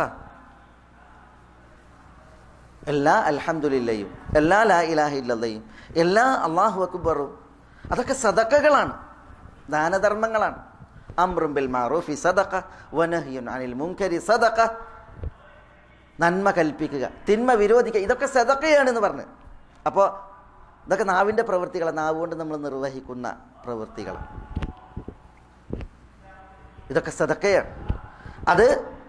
എല്ലാ അൽഹംദുലില്ലയും, എല്ലാ ലാ ഇലാഹ ഇല്ലല്ലയും, എല്ലാ അല്ലാഹു അക്ബറും അതൊക്കെ സദഖകളാണ്, ദാനധർമ്മങ്ങളാണ്. അംറും ബിൽ മഅറൂഫി സദഖ വനഹ്യുൻ അനിൽ മുൻകരി സദഖ. നന്മ കൽപ്പിക്കുക, തിന്മ വിരോധിക്കുക, ഇതൊക്കെ സദഖയാണെന്ന് പറഞ്ഞു. അപ്പോൾ ഇതൊക്കെ നാവിൻ്റെ പ്രവൃത്തികളാണ്, നാവ് കൊണ്ട് നമ്മൾ നിർവഹിക്കുന്ന പ്രവൃത്തികളാണ്. ഇതൊക്കെ സദഖയാണ്. അത്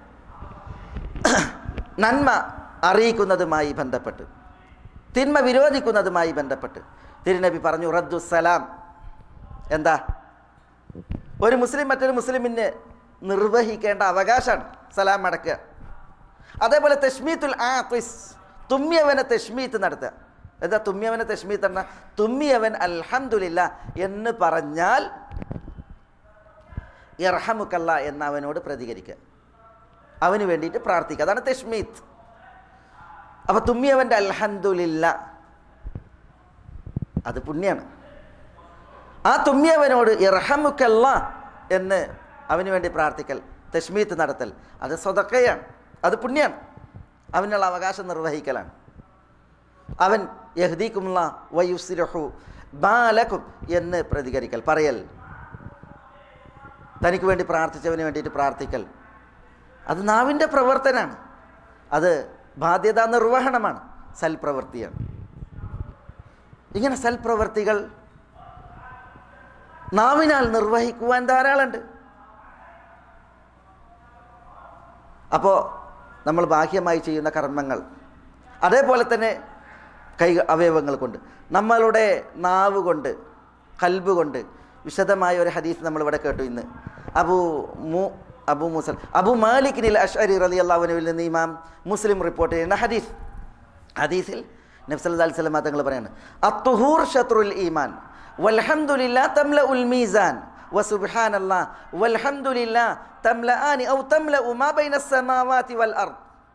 നന്മ അറിയിക്കുന്നതുമായി ബന്ധപ്പെട്ട്, തിന്മ വിരോധിക്കുന്നതുമായി ബന്ധപ്പെട്ട് തിരുനബി പറഞ്ഞു, റദ്ദു സലാം. എന്താ? ഒരു മുസ്ലിം മറ്റൊരു മുസ്ലിമിന് നിർവഹിക്കേണ്ട അവകാശമാണ് സലാം അടക്കുക. അതേപോലെ തശ്മീത്തുൽ ആതിസ്, തുമ്മിയവനെ തശ്മീത്ത് നടത്തുക. എന്താ തുമ്മിയവനെ തശ്മീത്ത് പറഞ്ഞാൽ? തുമ്മിയവൻ അൽഹംദുലില്ലാ എന്ന് പറഞ്ഞാൽ യർഹമുക്കല്ലാ എന്ന് അവനോട് പ്രതികരിക്കുക, അവന് വേണ്ടിയിട്ട് പ്രാർത്ഥിക്കുക. അതാണ് തശ്മീത്ത്. അപ്പോൾ തുമ്മിയവൻ്റെ അൽഹംദുലില്ലാ അത് പുണ്യാണ്. ആ തുമ്മിയവനോട് യർഹമുക്കല്ലാ എന്ന് അവന് വേണ്ടി പ്രാർത്ഥിക്കൽ, തശ്മീത്ത് നടത്തൽ, അത് സദഖയാണ്, അത് പുണ്യാണ്. അവനുള്ള അവകാശം നിർവഹിക്കലാണ്. അവൻ യഹ്ദീകുമുല്ലാ വയുസ്ലിഹു ബാലക്കും എന്ന് പ്രതികരിക്കൽ, പറയൽ, തനിക്ക് വേണ്ടി പ്രാർത്ഥിച്ചവന് വേണ്ടിയിട്ട് പ്രാർത്ഥിക്കൽ, അത് നാവിൻ്റെ പ്രവർത്തനമാണ്, അത് ബാധ്യതാ നിർവഹണമാണ്, സൽപ്രവൃത്തിയാണ്. ഇങ്ങനെ സൽപ്രവൃത്തികൾ നാവിനാൽ നിർവഹിക്കുവാൻ ധാരാളമുണ്ട്. അപ്പോൾ നമ്മൾ ബാഹ്യമായി ചെയ്യുന്ന കർമ്മങ്ങൾ, അതേപോലെ തന്നെ കൈ അവയവങ്ങൾ കൊണ്ട്, നമ്മളുടെ നാവ് കൊണ്ട്, കൽബ് കൊണ്ട് വിശദമായ ഒരു ഹദീസ് നമ്മളിവിടെ കേട്ടു ഇന്ന്. അബൂ മു അബൂ മുസൽ അബൂ മാലിക്കിനിൽ അശ്അരി റളിയല്ലാഹു അൻഹുവിൽ നിന്ന് ഇമാം മുസ്ലിം റിപ്പോർട്ട് ചെയ്യുന്ന ഹദീസ്. ഹദീസിൽ നബി സല്ലല്ലാഹു അലൈഹി വസല്ലം തങ്ങൾ പറയാണ്, അത്തുഹൂർ ശത്രുൽ ഈമാൻ വൽഹംദുലില്ലാ തംലഉൽ മീസാൻ വസുബ്ഹാനല്ലാഹ് വൽഹംദുലില്ലാഹ് തംലആനി ഔ തംലഉ മാ ബൈനസ് സമാവാതി വൽ അർദ്.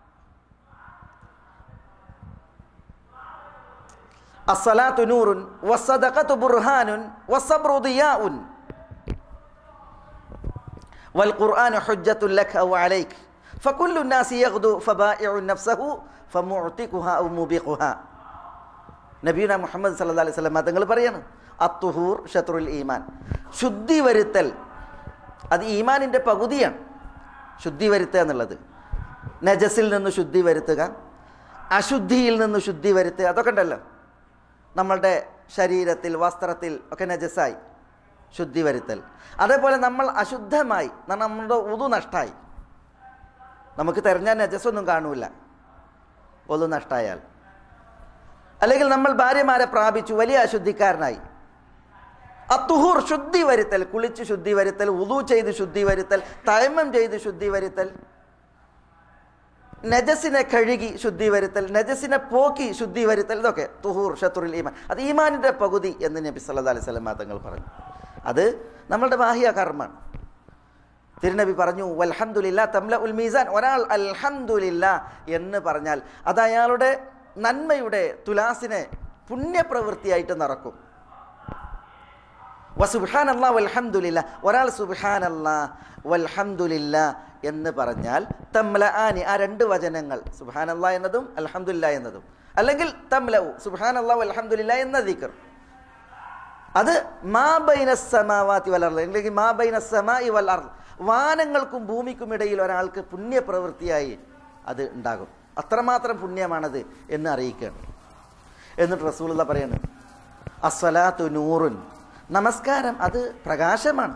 അസ്സലാത്തു നൂറുൻ വസ്സദഖതു ബുർഹാനുൻ വസ്സബ്റു ദിയാഉൻ വൽ ഖുർആനു ഹുജ്ജത്തുൻ ലക ഔ അലൈക ഫകുല്ലു നാസി യഗ്ദു ഫബായിഉ നഫ്സഹു ഫമുഅ്തിഖുഹാ ഔ മുബിഖുഹാ. നബിയുന മുഹമ്മദ് സല്ലല്ലാഹു അലൈഹി വസല്ലം തങ്ങൾ പറയാണ്, അത്തുഹൂർ ഷത്രുൽ ഈമാൻ. ശുദ്ധി വരുത്തൽ അത് ഈമാനിൻ്റെ പകുതിയാണ്. ശുദ്ധി വരുത്തുക എന്നുള്ളത് നജസിൽ നിന്ന് ശുദ്ധി വരുത്തുക, അശുദ്ധിയിൽ നിന്ന് ശുദ്ധി വരുത്തുക, അതൊക്കെ ഉണ്ടല്ലോ. നമ്മളുടെ ശരീരത്തിൽ വസ്ത്രത്തിൽ ഒക്കെ നജസായി ശുദ്ധി വരുത്തൽ. അതേപോലെ നമ്മൾ അശുദ്ധമായി, നമ്മുടെ ഉദു നഷ്ടമായി, നമുക്ക് തെരഞ്ഞാൽ നജസ്സൊന്നും കാണൂല ഉദു നഷ്ടമായാൽ. അല്ലെങ്കിൽ നമ്മൾ ഭാര്യമാരെ പ്രാപിച്ചു, വലിയ അശുദ്ധിക്കാരനായി. അത്തുഹൂർ ശുദ്ധി വരുത്തൽ, കുളിച്ച് ശുദ്ധി വരുത്തൽ, ഉദു ചെയ്ത് ശുദ്ധി വരുത്തൽ, തയമ്മം ചെയ്ത് ശുദ്ധി വരുത്തൽ, നജസിനെ കഴുകി ശുദ്ധി വരുത്തൽ, നജസിനെ പോക്കി ശുദ്ധി വരുത്തൽ, ഇതൊക്കെ തുഹൂർ ഷത്രുൽ ഈമാൻ. അത് ഈമാനിൻ്റെ പകുതി എന്ന് നബി സല്ലല്ലാഹു അലൈഹി വസല്ലം തങ്ങൾ പറഞ്ഞു. അത് നമ്മളുടെ ബാഹ്യ കർമ്മമാണ്. തിരുനബി പറഞ്ഞു വൽഹംദുലില്ലാഹ് തംലഉൽ മീസാൻ. ഒരാൾ അൽഹംദുലില്ലാഹ് എന്ന് പറഞ്ഞാൽ അത് അയാളുടെ നന്മയുടെ തുലാസിനെ പുണ്യപ്രവൃത്തിയായിട്ട് നിറക്കും. വസുബ്ഹാനല്ലാഹ് വൽഹംദുലില്ലാഹ്. ഒരാൾ സുബ്ഹാനല്ലാഹ് വൽഹംദുലില്ലാഹ് എന്ന് പറഞ്ഞാൽ തംലആനി, ആ രണ്ട് വചനങ്ങൾ സുബ്ഹാനല്ലാഹ് എന്നതും അൽഹംദുലില്ലാഹ് എന്നതും, അല്ലെങ്കിൽ തംലഉ സുബ്ഹാനല്ലാഹ് വൽഹംദുലില്ലാഹ് എന്ന ദിക്ർ, അത് മാ ബൈനസ് സമാവാതി വൽ അർദ്, അല്ലെങ്കിൽ മാ ബൈനസ് സമാഇ വൽ അർദ്, വാനങ്ങൾക്കും ഭൂമിക്കും ഇടയിൽ ഒരാൾക്ക് പുണ്യപ്രവൃത്തിയായി അത് ഉണ്ടാകും. അത്രമാത്രം പുണ്യമാണത് എന്ന് അറിയിക്കുകയാണ്. എന്നിട്ട് റസൂലുള്ളാഹി പറയുന്നു അസ്സലാത്തു നൂറുൻ, നമസ്കാരം അത് പ്രകാശമാണ്.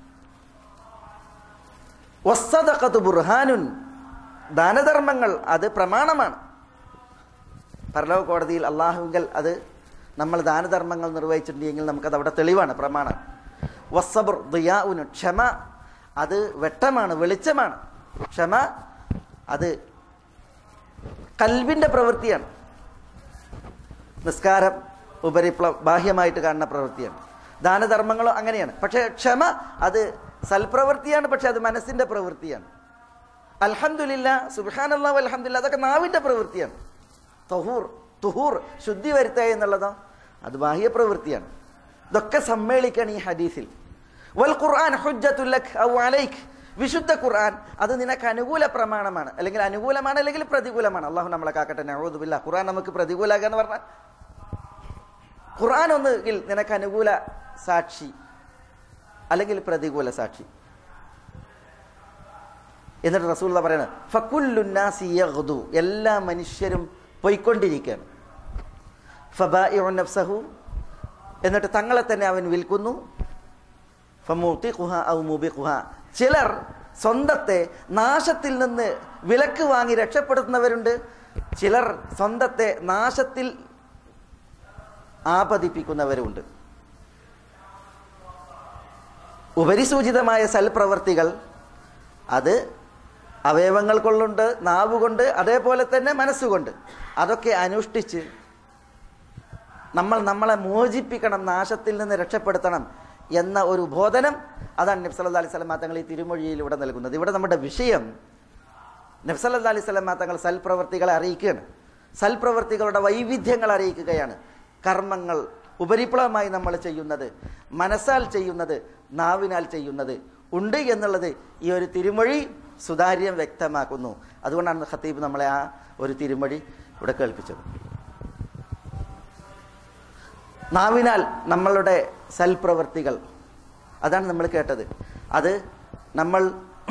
വസ്സദഖതു ബുർഹാനുൻ, ദാനധർമ്മങ്ങൾ അത് പ്രമാണമാണ്. പരലോക കോടതിയിൽ അള്ളാഹുവിങ്കൽ അത് നമ്മൾ ദാനധർമ്മങ്ങൾ നിർവഹിച്ചിട്ടുണ്ടെങ്കിൽ നമുക്കത് അവിടെ തെളിവാണ്, പ്രമാണം. വസ്സബ്ർ ദിയാഉൻ, ക്ഷമ അത് വെട്ടമാണ്, വെളിച്ചമാണ്. ക്ഷമ അത് കൽബിൻ്റെ പ്രവൃത്തിയാണ്. നിസ്കാരം ഉപരിപ്ല ബാഹ്യമായിട്ട് കാണുന്ന പ്രവൃത്തിയാണ്. ദാനധർമ്മങ്ങളോ അങ്ങനെയാണ്. പക്ഷേ ക്ഷമ അത് സൽപ്രവൃത്തിയാണ്, പക്ഷെ അത് മനസ്സിൻ്റെ പ്രവൃത്തിയാണ്. അൽഹംദുലില്ലാഹ് സുബ്ഹാനല്ലാഹ് വൽഹംദുലില്ലാഹ് അതൊക്കെ നാവിൻ്റെ പ്രവൃത്തിയാണ്. തുഹൂർ തുഹൂർ ശുദ്ധി വരുത്തുക എന്നുള്ളതോ അത് ബാഹ്യ പ്രവൃത്തിയാണ്. ഇതൊക്കെ സമ്മേളിക്കണം ഈ ഹദീസിൽ. വൽ ഖുർആൻ ഹുജ്ജത്തുൻ ലക ഔ അലൈക, വിശുദ്ധ ഖുർആൻ അത് നിനക്ക് അനുകൂല പ്രമാണമാണ്, അല്ലെങ്കിൽ അനുകൂലമാണ് അല്ലെങ്കിൽ പ്രതികൂലമാണ്. അള്ളാഹു നമ്മളെ കാക്കട്ടെ, നഊദു ബില്ലാഹ്. ഖുർആൻ നമുക്ക് പ്രതികൂലാകുക എന്ന് പറഞ്ഞാൽ ഖുർആൻ ഒന്നുകിൽ നിനക്ക് അനുകൂല സാക്ഷി അല്ലെങ്കിൽ പ്രതികൂല സാക്ഷി. എന്നിട്ട് റസൂലുള്ളാഹി പറയുന്നത് ഫകുല്ലു നാസി യഗ്ദു, എല്ലാ മനുഷ്യരും പോയിക്കൊണ്ടിരിക്കുകയാണ്. ഫബായിഉ നഫ്സഹു, എന്നിട്ട് തങ്ങളെ തന്നെ അവൻ വിൽക്കുന്നു. ഫമുഅ്തിഖുഹാ ഔ മുബിഖുഹാ, ചിലർ സ്വന്തത്തെ നാശത്തിൽ നിന്ന് വിലക്ക് വാങ്ങി രക്ഷപ്പെടുത്തുന്നവരുണ്ട്, ചിലർ സ്വന്തത്തെ നാശത്തിൽ ആപതിപ്പിക്കുന്നവരുണ്ട്. ഉപരിസൂചിതമായ സൽപ്രവർത്തികൾ അത് അവയവങ്ങൾ കൊണ്ടുണ്ട്, നാവ് കൊണ്ട്, അതേപോലെ തന്നെ മനസ്സുകൊണ്ട്, അതൊക്കെ അനുഷ്ഠിച്ച് നമ്മൾ നമ്മളെ മോചിപ്പിക്കണം, നാശത്തിൽ നിന്ന് രക്ഷപ്പെടുത്തണം എന്ന ഒരു ബോധനം അതാണ് നബി സല്ലല്ലാഹു അലൈഹി വസല്ലം തങ്ങൾ ഈ തിരുമൊഴിയിലൂടെ നൽകുന്നത്. ഇവിടെ നമ്മുടെ വിഷയം നബി സല്ലല്ലാഹു അലൈഹി വസല്ലം തങ്ങൾ സൽപ്രവർത്തികളെ അറിയിക്കുകയാണ്, സൽപ്രവർത്തികളുടെ വൈവിധ്യങ്ങൾ അറിയിക്കുകയാണ്. കർമ്മങ്ങൾ ഉപരിപ്ലവമായി നമ്മൾ ചെയ്യുന്നത്, മനസ്സാൽ ചെയ്യുന്നത്, നാവിനാൽ ചെയ്യുന്നത് ഉണ്ട് എന്നുള്ളത് ഈ ഒരു തിരുമൊഴി സുതാര്യം വ്യക്തമാക്കുന്നു. അതുകൊണ്ടാണ് ഖത്തീബ് നമ്മളെ ആ ഒരു തിരുമൊഴി ഇവിടെ കേൾപ്പിച്ചത്. നാവിനാൽ നമ്മളുടെ സൽപ്രവർത്തികൾ അതാണ് നമ്മൾ കേട്ടത്. അത് നമ്മൾ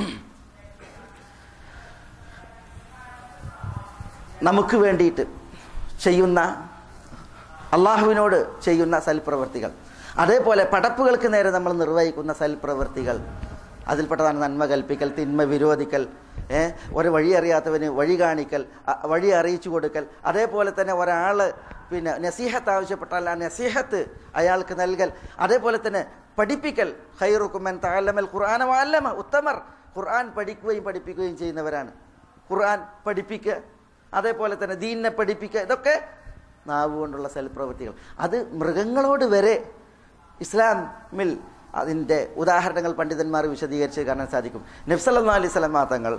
നമുക്ക് വേണ്ടിയിട്ട് ചെയ്യുന്ന, അള്ളാഹുവിനോട് ചെയ്യുന്ന സൽപ്രവർത്തികൾ, അതേപോലെ പടപ്പുകൾക്ക് നേരെ നമ്മൾ നിർവഹിക്കുന്ന സൽപ്രവർത്തികൾ, അതിൽപ്പെട്ടതാണ് നന്മ കൽപ്പിക്കൽ, തിന്മ വിരോധിക്കൽ, ഏഹ് ഒരു വഴി അറിയാത്തവന് വഴി കാണിക്കൽ, വഴി അറിയിച്ചു കൊടുക്കൽ, അതേപോലെ തന്നെ ഒരാൾ പിന്നെ നസീഹത്ത് ആവശ്യപ്പെട്ടാൽ ആ നസീഹത്ത് അയാൾക്ക് നൽകൽ, അതേപോലെ തന്നെ പഠിപ്പിക്കൽ. ഖൈറുക്കും മൻ തഅല്ലമൽ ഖുർആന വഅല്ലമ, ഉത്തമർ ഖുർആൻ പഠിക്കുകയും പഠിപ്പിക്കുകയും ചെയ്യുന്നവരാണ്. ഖുർആൻ പഠിപ്പിക്കുക, അതേപോലെ തന്നെ ദീനിനെ പഠിപ്പിക്കുക, ഇതൊക്കെ നാവ് കൊണ്ടുള്ള സൽപ്രവൃത്തികൾ. അത് മൃഗങ്ങളോട് വരെ ഇസ്ലാമിൽ അതിൻ്റെ ഉദാഹരണങ്ങൾ പണ്ഡിതന്മാർ വിശദീകരിച്ച് കാണാൻ സാധിക്കും. നബി സല്ലല്ലാഹു അലൈഹി വസല്ലം തങ്ങൾ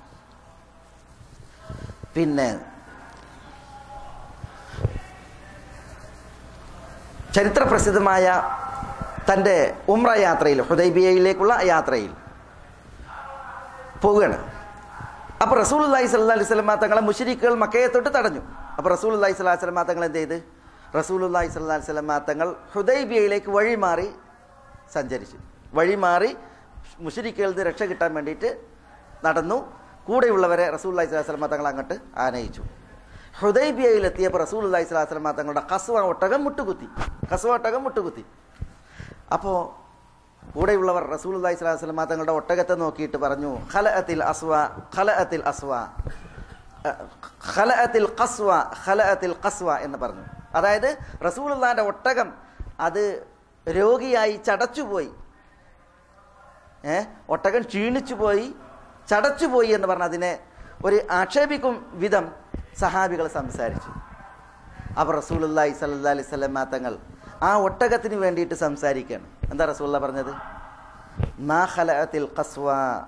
പിന്നെ ചരിത്രപ്രസിദ്ധമായ തൻ്റെ ഉംറ യാത്രയിൽ, ഹുദൈബിയയിലേക്കുള്ള യാത്രയിൽ പോവുകയാണ്. അപ്പോൾ റസൂലുള്ളാഹി സ്വല്ലല്ലാഹു അലൈഹി വസല്ലം തങ്ങളെ മുശ്രിക്കുകൾ മക്കയെ തൊട്ട് തടഞ്ഞു. അപ്പോൾ റസൂലുള്ളാഹി സ്വല്ലല്ലാഹു അലൈഹി വസല്ലം തങ്ങൾ എന്ത് ചെയ്ത്? റസൂലുള്ളാഹി സ്വല്ലല്ലാഹു അലൈഹി വസല്ലം തങ്ങൾ ഹുദൈബിയയിലേക്ക് വഴിമാറി സഞ്ചരിച്ചു. വഴിമാറി മുശ്രിക്കുകളിൽ നിന്ന് രക്ഷ കിട്ടാൻ വേണ്ടിയിട്ട് നടന്നു. കൂടെയുള്ളവരെ റസൂലുള്ളാഹി സ്വല്ലല്ലാഹു അലൈഹി വസല്ലം തങ്ങൾ അങ്ങോട്ട് ആനയിച്ചു. ഹുദൈബിയയിലെത്തിയപ്പോൾ റസൂലുള്ളാഹി സ്വല്ലല്ലാഹു അലൈഹി വസല്ലം തങ്ങളുടെ ഖസ്വ ഒട്ടകം മുട്ടുകുത്തി. ഖസ്വ ഒട്ടകം മുട്ടുകുത്തി. അപ്പോൾ കൂടെയുള്ളവർ റസൂലുള്ളാഹി സ്വല്ലല്ലാഹു അലൈഹി വസല്ലം തങ്ങളുടെ ഒട്ടകത്തെ നോക്കിയിട്ട് പറഞ്ഞു, ഖലഅത്തിൽ അസ്വ ഖലഅത്തിൽ അസ്വ ഖലഅത്തിൽ ഖസ്വ ഖലഅത്തിൽ ഖസ്വ എന്ന് പറഞ്ഞു. അതായത് റസൂലുള്ളാഹിന്റെ ഒട്ടകം അത് രോഗിയായി ചടച്ചുപോയി, ഏ ഒട്ടകം ക്ഷീണിച്ചു പോയി, ചടച്ചുപോയി എന്ന് പറഞ്ഞ് അതിനെ ഒരു ആക്ഷേപിക്കും വിധം സഹാബികൾ സംസാരിച്ചു. അപ്പോൾ റസൂലുള്ളാഹി സ്വല്ലല്ലാഹു അലൈഹി വസല്ലം തങ്ങൾ ആ ഒട്ടകത്തിന് വേണ്ടിയിട്ട് സംസാരിക്കുകയാണ്. എന്താ റസൂലുള്ളാഹി പറഞ്ഞത്? മാ ഖലഅത്തിൽ ഖസ്വ,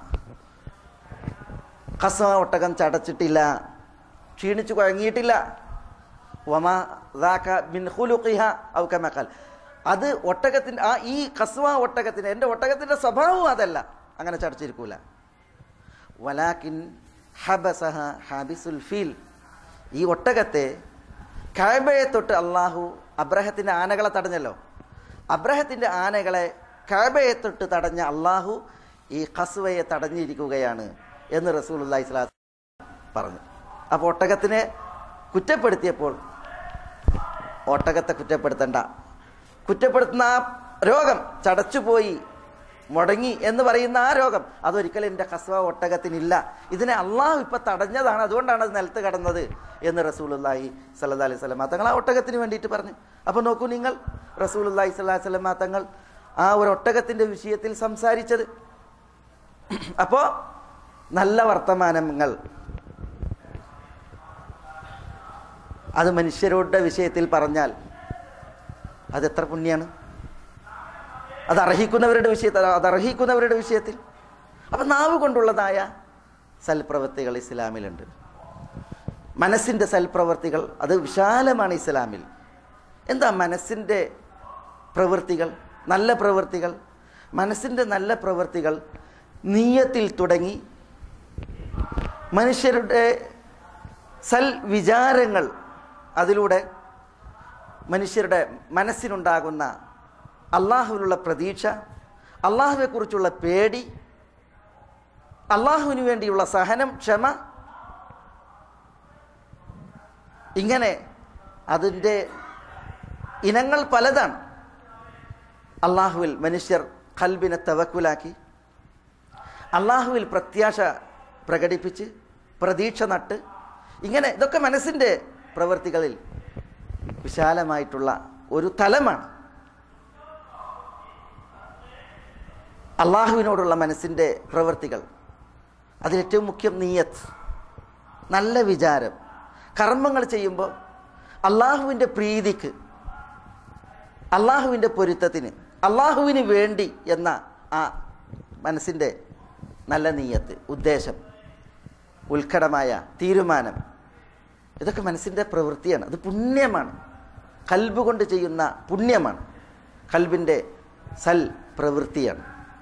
ഖസ്വ ഒട്ടകം ചടച്ചിട്ടില്ല, ക്ഷീണിച്ചു കുഴങ്ങിയിട്ടില്ല. വമാ ദാക മിൻ ഖുലുഖിഹ ഔ കമാ ഖാൽ, അത് ഒട്ടകത്തിൻ്റെ ആ ഈ ഖസ്വ ഒട്ടകത്തിൻ്റെ എൻ്റെ ഒട്ടകത്തിൻ്റെ സ്വഭാവം അതല്ല, അങ്ങനെ ചടച്ചിരിക്കൂല. വലാകിൻ ഹബസഹ ഹാബിസുൽ ഫീൽ, ഈ ഒട്ടകത്തെ കഅബയെ തൊട്ട് അള്ളാഹു അബ്രഹത്തിൻ്റെ ആനകളെ തടഞ്ഞല്ലോ, അബ്രഹത്തിൻ്റെ ആനകളെ കഅബയെ തൊട്ട് തടഞ്ഞ അള്ളാഹു ഈ ഖസ്വയെ തടഞ്ഞിരിക്കുകയാണ് എന്ന് റസൂലുള്ളാഹി സ്വല്ലല്ലാഹു അലൈഹി വസല്ലം പറഞ്ഞു. അപ്പോൾ ഒട്ടകത്തിനെ കുറ്റപ്പെടുത്തിയപ്പോൾ ഒട്ടകത്തെ കുറ്റപ്പെടുത്തണ്ട, കുറ്റപ്പെടുത്തുന്ന ആ രോഗം, ചടച്ചുപോയി മുടങ്ങി എന്ന് പറയുന്ന ആ രോഗം, അതൊരിക്കലും എൻ്റെ ഖസ്വ ഒട്ടകത്തിനില്ല. ഇതിനെ അള്ളാഹു ഇപ്പം തടഞ്ഞതാണ്, അതുകൊണ്ടാണ് അത് നിലത്ത് കടന്നത് എന്ന് റസൂലുള്ളാഹി സ്വല്ലല്ലാഹു അലൈഹി വസല്ലം തങ്ങൾ ആ ഒട്ടകത്തിന് വേണ്ടിയിട്ട് പറഞ്ഞു. അപ്പോൾ നോക്കൂ നിങ്ങൾ, റസൂലുള്ളാഹി സ്വല്ലല്ലാഹു അലൈഹി വസല്ലം തങ്ങൾ ആ ഒരു ഒട്ടകത്തിൻ്റെ വിഷയത്തിൽ സംസാരിച്ചത്. അപ്പോൾ നല്ല വർത്തമാനങ്ങൾ അത് മനുഷ്യരുടെ വിഷയത്തിൽ പറഞ്ഞാൽ അതെത്ര പുണ്യാണ്, അത് അർഹിക്കുന്നവരുടെ വിഷയത്തിൽ അത് അർഹിക്കുന്നവരുടെ വിഷയത്തിൽ. അപ്പം നാവ് കൊണ്ടുള്ളതായ സൽപ്രവൃത്തികൾ ഇസ്ലാമിലുണ്ട്. മനസ്സിൻ്റെ സൽപ്രവൃത്തികൾ അത് വിശാലമാണ് ഇസ്ലാമിൽ. എന്താ മനസ്സിൻ്റെ പ്രവൃത്തികൾ? നല്ല പ്രവൃത്തികൾ, മനസ്സിൻ്റെ നല്ല പ്രവൃത്തികൾ നീയത്തിൽ തുടങ്ങി മനുഷ്യരുടെ സൽ വിചാരങ്ങൾ, അതിലൂടെ മനുഷ്യരുടെ മനസ്സിനുണ്ടാകുന്ന അള്ളാഹുവിനുള്ള പ്രതീക്ഷ, അള്ളാഹുവെക്കുറിച്ചുള്ള പേടി, അള്ളാഹുവിന് വേണ്ടിയുള്ള സഹനം, ക്ഷമ, ഇങ്ങനെ അതിൻ്റെ ഇനങ്ങൾ പലതാണ്. അള്ളാഹുവിൽ മനുഷ്യർ ഖൽബിനെ തവക്കുലാക്കി അള്ളാഹുവിൽ പ്രത്യാശ പ്രകടിപ്പിച്ച് പ്രതീക്ഷ നട്ട്, ഇങ്ങനെ ഇതൊക്കെ മനസ്സിൻ്റെ പ്രവൃത്തികളിൽ വിശാലമായിട്ടുള്ള ഒരു തലമാണ്. അള്ളാഹുവിനോടുള്ള മനസ്സിൻ്റെ പ്രവൃത്തികൾ, അതിലേറ്റവും മുഖ്യം നീയത്ത്, നല്ല വിചാരം. കർമ്മങ്ങൾ ചെയ്യുമ്പോൾ അള്ളാഹുവിൻ്റെ പ്രീതിക്ക്, അള്ളാഹുവിൻ്റെ പൊരുത്തത്തിന്, അള്ളാഹുവിന് വേണ്ടി എന്ന ആ മനസ്സിൻ്റെ നല്ല നീയത്ത്, ഉദ്ദേശം, ഉത്കടമായ തീരുമാനം, ഇതൊക്കെ മനസ്സിൻ്റെ പ്രവൃത്തിയാണ്. അത് പുണ്യമാണ്, കൽബ് കൊണ്ട് ചെയ്യുന്ന പുണ്യമാണ്, കൽബിൻ്റെ സൽ പ്രവൃത്തിയാണ്.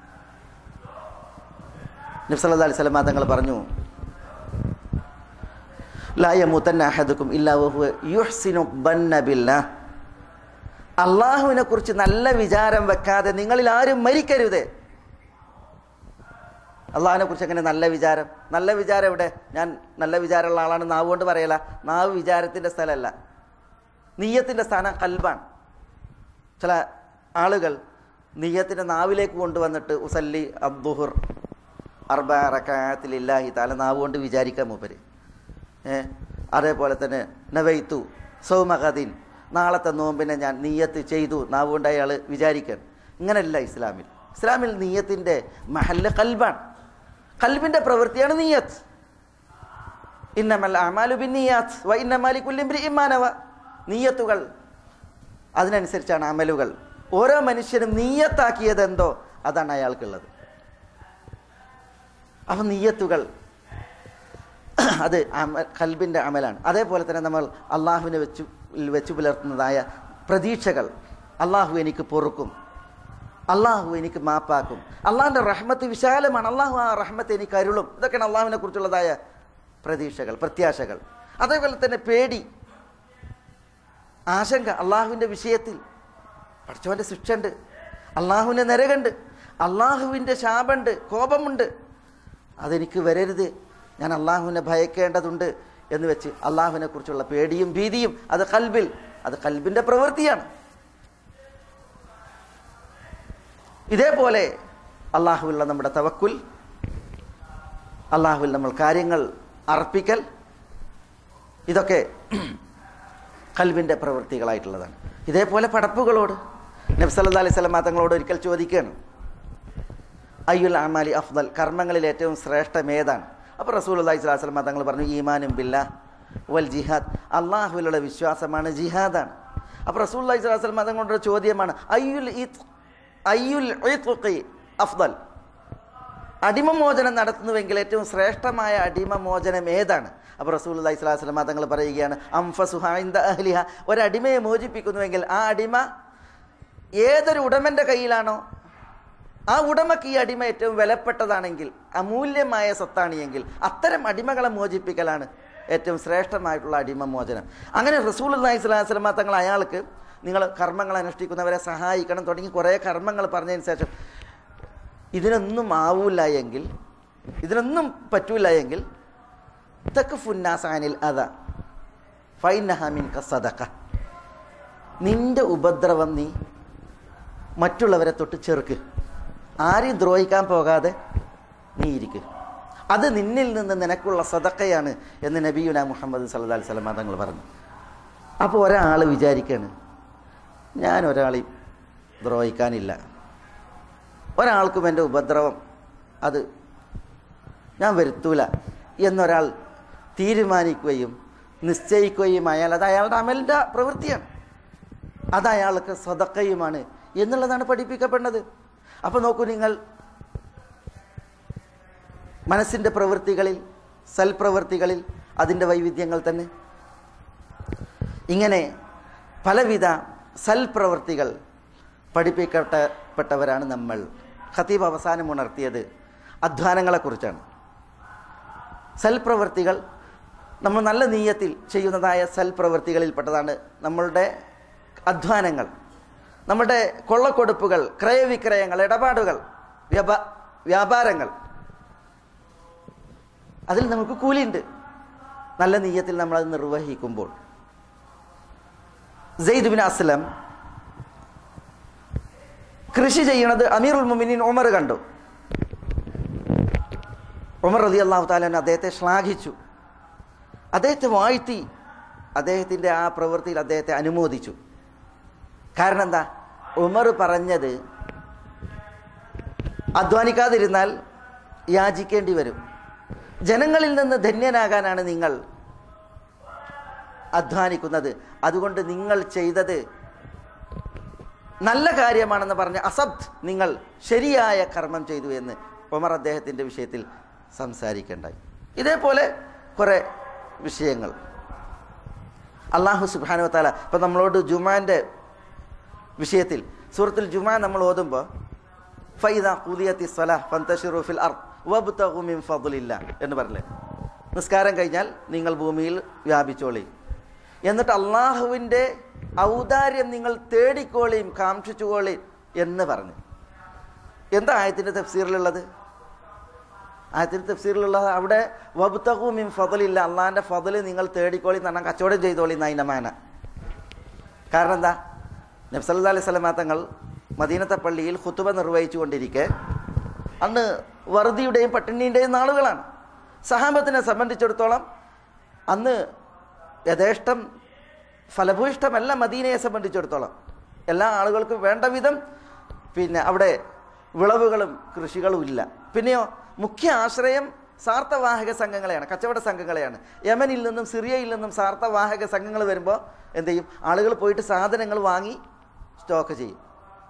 നബി സല്ലല്ലാഹു അലൈഹി വസല്ലം തങ്ങൾ പറഞ്ഞു, ലാ യമൂതന്ന അഹദുക്കും ഇല്ലാ വഹുവ യുഹ്സിനു ബന്ന ബില്ലാഹ്, അള്ളാഹുവിനെ കുറിച്ച് നല്ല വിചാരം വെക്കാതെ നിങ്ങളിൽ ആരും മരിക്കരുത്. അള്ളാഹുവിനെ കുറിച്ച് എങ്ങനെ നല്ല വിചാരം? നല്ല വിചാരം എവിടെ? ഞാൻ നല്ല വിചാരമുള്ള ആളാണ് നാവ് കൊണ്ട് പറയല. നാവ് വിചാരത്തിൻ്റെ സ്ഥലമല്ല, നീയത്തിൻ്റെ സ്ഥാനം കൽബാണ്. ചില ആളുകൾ നീയത്തിൻ്റെ നാവിലേക്ക് കൊണ്ടുവന്നിട്ട് ഉസല്ലി അദ്ദുഹുർ അർബഅ റകഅത്തിൽ ലില്ലാഹി തആല നാവ് കൊണ്ട് വിചാരിക്കാൻ മൂപ്പര്. ഏഹ് അതേപോലെ തന്നെ നവൈത്തു സൗമ ഗദിൻ, നാളത്തെ നോമ്പിനെ ഞാൻ നീയത്ത് ചെയ്തു, നാവ് കൊണ്ട് അയാൾ വിചാരിക്കാൻ. ഇങ്ങനെയല്ല ഇസ്ലാമിൽ. ഇസ്ലാമിൽ നീയത്തിൻ്റെ മഹല്ല് കൽബാണ്, കൽബിൻ്റെ പ്രവൃത്തിയാണ് നീയത്ത്. ഇന്നമൽ അഅമാലു ബിന്നിയാത്ത് വ ഇന്നമാ ലികുല്ലി ഇംറിഇൻ മാ നവ. നീയത്തുകൾ അതിനനുസരിച്ചാണ് അമലുകൾ. ഓരോ മനുഷ്യനും നിയ്യത്താക്കിയത് എന്തോ അതാണ് അയാൾക്കുള്ളത്. അപ്പം നിയ്യത്തുകൾ അത് ഖൽബിൻ്റെ അമലാണ്. അതേപോലെ തന്നെ നമ്മൾ അള്ളാഹുവിനെ വെച്ചു വെച്ചു പുലർത്തുന്നതായ പ്രതീക്ഷകൾ, അള്ളാഹു എനിക്ക് പൊറുക്കും, അള്ളാഹു എനിക്ക് മാപ്പാക്കും, അള്ളാഹിൻ്റെ റഹ്മത്ത് വിശാലമാണ്, അള്ളാഹു ആ റഹ്മത്ത് എനിക്ക് അരുളും, ഇതൊക്കെയാണ് അള്ളാഹുവിനെ കുറിച്ചുള്ളതായ പ്രതീക്ഷകൾ, പ്രത്യാശകൾ. അതേപോലെ തന്നെ പേടി, ആശങ്ക അള്ളാഹുവിൻ്റെ വിഷയത്തിൽ. പഠിച്ചവൻ്റെ ശിക്ഷയുണ്ട്, അള്ളാഹുവിൻ്റെ നരകമുണ്ട്, അള്ളാഹുവിൻ്റെ ശാപമുണ്ട്, കോപമുണ്ട്, അതെനിക്ക് വരരുത്, ഞാൻ അള്ളാഹുവിനെ ഭയക്കേണ്ടതുണ്ട് എന്ന് വെച്ച് അള്ളാഹുവിനെ കുറിച്ചുള്ള പേടിയും ഭീതിയും അത് ഖൽബിൽ, അത് ഖൽബിൻ്റെ പ്രവൃത്തിയാണ്. ഇതേപോലെ അള്ളാഹുവിലുള്ള നമ്മുടെ തവക്കുൽ, അള്ളാഹുവിൽ നമ്മൾ കാര്യങ്ങൾ അർപ്പിക്കൽ, ഇതൊക്കെ ഖൽബിൻ്റെ പ്രവൃത്തികളായിട്ടുള്ളതാണ്. ഇതേപോലെ പടപ്പുകളോട് നബി സല്ലല്ലാഹു അലൈഹി വസല്ലം തങ്ങളോട് ഒരിക്കൽ ചോദിക്കുകയാണ്, അയ്യുൽ അമാലി അഫ്ദൽ, കർമ്മങ്ങളിൽ ഏറ്റവും ശ്രേഷ്ഠം ഏതാണ്? അപ്പോൾ റസൂലുള്ളാഹി സ്വല്ലല്ലാഹു അലൈഹി വസല്ലം തങ്ങൾ പറഞ്ഞു, ഈമാനും ബില്ലാഹ് വൽ ജിഹാദ്, അള്ളാഹുവിലുള്ള വിശ്വാസമാണ്, ജിഹാദാണ്. അപ്പോൾ റസൂലുള്ളാഹി സ്വല്ലല്ലാഹു അലൈഹി വസല്ലം തങ്ങളുടെ ചോദ്യമാണ്, അയ്യുൽ അയ്യുൽ ഇത്ഖി അഫ്ദൽ, അടിമമോചനം നടത്തുന്നുവെങ്കിൽ ഏറ്റവും ശ്രേഷ്ഠമായ അടിമമോചനം ഏതാണ്? അപ്പോൾ റസൂലുള്ളാഹി സ്വല്ലല്ലാഹു അലൈഹി വസല്ലം തങ്ങൾ പറയുകയാണ്, അംഫസുഹാ ഇൻദ അഹ്ലിഹ, ഒരടിമയെ മോചിപ്പിക്കുന്നുവെങ്കിൽ ആ അടിമ ഏതൊരു ഉടമൻ്റെ കയ്യിലാണോ ആ ഉടമയ്ക്ക് ഈ അടിമ ഏറ്റവും വിലപ്പെട്ടതാണെങ്കിൽ, അമൂല്യമായ സ്വത്താണ് എങ്കിൽ അത്തരം അടിമകളെ മോചിപ്പിക്കലാണ് ഏറ്റവും ശ്രേഷ്ഠമായിട്ടുള്ള അടിമമോചനം. അങ്ങനെ റസൂലുള്ളാഹി സ്വല്ലല്ലാഹു അലൈഹി വസല്ലം തങ്ങൾ അയാൾക്ക്, നിങ്ങൾ കർമ്മങ്ങൾ അനുഷ്ഠിക്കുന്നവരെ സഹായിക്കണം തുടങ്ങി കുറേ കർമ്മങ്ങൾ പറഞ്ഞതിന് ശേഷം ഇതിനൊന്നും ആവൂല എങ്കിൽ, ഇതിനൊന്നും പറ്റൂല എങ്കിൽ തക്ഫുന്നാസാനിൽ അദ ഫൈനഹ മിൻക സദഖ, നിന്റെ ഉപദ്രവം നീ മറ്റുള്ളവരെ തൊട്ട് ചെറുക്ക്, ആരെയും ദ്രോഹിക്കാൻ പോകാതെ നീ ഇരിക്കുക, അത് നിന്നിൽ നിന്ന് നിനക്കുള്ള സദഖയാണ് എന്ന് നബിയുനാ മുഹമ്മദ് സല്ലല്ലാഹു അലൈഹി വസല്ലം തങ്ങൾ പറഞ്ഞു. അപ്പോൾ ഒരാൾ വിചാരിക്കുകയാണ്, ഞാൻ ഒരാളെയും ദ്രോഹിക്കാനില്ല, ഒരാൾക്കും എൻ്റെ ഉപദ്രവം അത് ഞാൻ വരുത്തൂല എന്നൊരാൾ തീരുമാനിക്കുകയും നിശ്ചയിക്കുകയും ആയാൽ അത് അയാളുടെ അമലിൻ്റെ പ്രവൃത്തിയാണ്, അത് അയാൾക്ക് സദഖയുമാണ് എന്നുള്ളതാണ് പഠിപ്പിക്കപ്പെടുന്നത്. അപ്പോൾ നോക്കൂ നിങ്ങൾ, മനസ്സിൻ്റെ പ്രവൃത്തികളിൽ, സൽപ്രവൃത്തികളിൽ അതിൻ്റെ വൈവിധ്യങ്ങൾ തന്നെ. ഇങ്ങനെ പലവിധ സൽപ്രവൃത്തികൾ പഠിപ്പിക്കപ്പെട്ടവരാണ് നമ്മൾ. ഖതീബ് അവസാനം ഉണർത്തിയത് അധ്വാനങ്ങളെക്കുറിച്ചാണ്. സൽപ്രവൃത്തികൾ, നമ്മൾ നല്ല നീയത്തിൽ ചെയ്യുന്നതായ സൽപ്രവൃത്തികളിൽപ്പെട്ടതാണ് നമ്മളുടെ അധ്വാനങ്ങൾ, നമ്മുടെ കൊള്ളക്കൊടുപ്പുകൾ, ക്രയവിക്രയങ്ങൾ, ഇടപാടുകൾ, വ്യാപാ വ്യാപാരങ്ങൾ അതിൽ നമുക്ക് കൂലിയുണ്ട് നല്ല നീയത്തിൽ നമ്മളത് നിർവഹിക്കുമ്പോൾ. സെയ്ദ് ബിൻ അസ്ലം കൃഷി ചെയ്യണത് അമീറുൽ മുഅ്മിനീൻ ഉമർ കണ്ടു. ഉമർ റളിയല്ലാഹു തആല അദ്ദേഹത്തെ ശ്ലാഘിച്ചു, അദ്ദേഹത്തെ വാഴ്ത്തി, അദ്ദേഹത്തിൻ്റെ ആ പ്രവൃത്തിയിൽ അദ്ദേഹത്തെ അനുമോദിച്ചു. കാരണം എന്താ? ഉമർ പറഞ്ഞത്, അധ്വാനിക്കാതിരുന്നാൽ യാചിക്കേണ്ടി വരും, ജനങ്ങളിൽ നിന്ന് ധന്യനാകാനാണ് നിങ്ങൾ അധ്വാനിക്കുന്നത്, അതുകൊണ്ട് നിങ്ങൾ ചെയ്തത് നല്ല കാര്യമാണെന്ന് പറഞ്ഞ് അസബ്ത്, നിങ്ങൾ ശരിയായ കർമ്മം ചെയ്തു എന്ന് ഉമർ അദ്ദേഹത്തിൻ്റെ വിഷയത്തിൽ സംസാരിക്കേണ്ടായി. ഇതേപോലെ കുറേ വിഷയങ്ങൾ അല്ലാഹു സുബ്ഹാനഹു വ തആല ഇപ്പം നമ്മളോട് ജുമാൻ്റെ വിഷയത്തിൽ സൂറത്തുൽ ജുമാ നമ്മൾ ഓതുമ്പോൾ ഫൈദാ ഖുദിയത്തി സ്വലാഹ് ഫന്തശിറു ഫിൽ അർദ് വബ്തഗു മിൻ ഫദ്ലില്ലാ എന്ന് പറഞ്ഞില്ലേ, നിസ്കാരം കഴിഞ്ഞാൽ നിങ്ങൾ ഭൂമിയിൽ വ്യാപിച്ചോളി, എന്നിട്ട് അള്ളാഹുവിൻ്റെ ഔദാര്യം നിങ്ങൾ തേടിക്കോളിയും കാക്ഷിച്ചുകോളിയും എന്ന് പറഞ്ഞു. എന്താ ആയത്തിൻ്റെ തഫ്സീറിലുള്ളത്? ആയത്തിൻ്റെ തഫ്സീറിലുള്ളത് അവിടെ വബ്തഗു മിൻ ഫദ്ലില്ലാ, അള്ളാഹിൻ്റെ ഫദ്ല് നിങ്ങൾ തേടിക്കോളി എന്ന് പറഞ്ഞാൽ കച്ചവടം ചെയ്തോളി എന്നതിൻ്റെ മാന. കാരണം എന്താ? നബി സല്ലല്ലാഹു അലൈഹി വസല്ലം തങ്ങൾ മദീനത്തെ പള്ളിയിൽ ഖുതുബ നിർവഹിച്ചു കൊണ്ടിരിക്കെ അന്ന് വറുതിയുടെയും പട്ടിണിയുടെയും നാളുകളാണ്. സഹാബത്തിനെ സംബന്ധിച്ചിടത്തോളം അന്ന് യഥേഷ്ടം ഫലഭൂയിഷ്ടമല്ല മദീനയെ സംബന്ധിച്ചിടത്തോളം. എല്ലാ ആളുകൾക്കും വേണ്ട വിധം പിന്നെ അവിടെ വിളവുകളും കൃഷികളും ഇല്ല. പിന്നെയോ മുഖ്യ ആശ്രയം സാർത്ഥവാഹക സംഘങ്ങളെയാണ്, കച്ചവട സംഘങ്ങളെയാണ്. യമനിൽ നിന്നും സിറിയയിൽ നിന്നും സാർത്ഥവാഹക സംഘങ്ങൾ വരുമ്പോൾ എന്ത് ചെയ്യും? ആളുകൾ പോയിട്ട് സാധനങ്ങൾ വാങ്ങി സ്റ്റോക്ക് ചെയ്യും.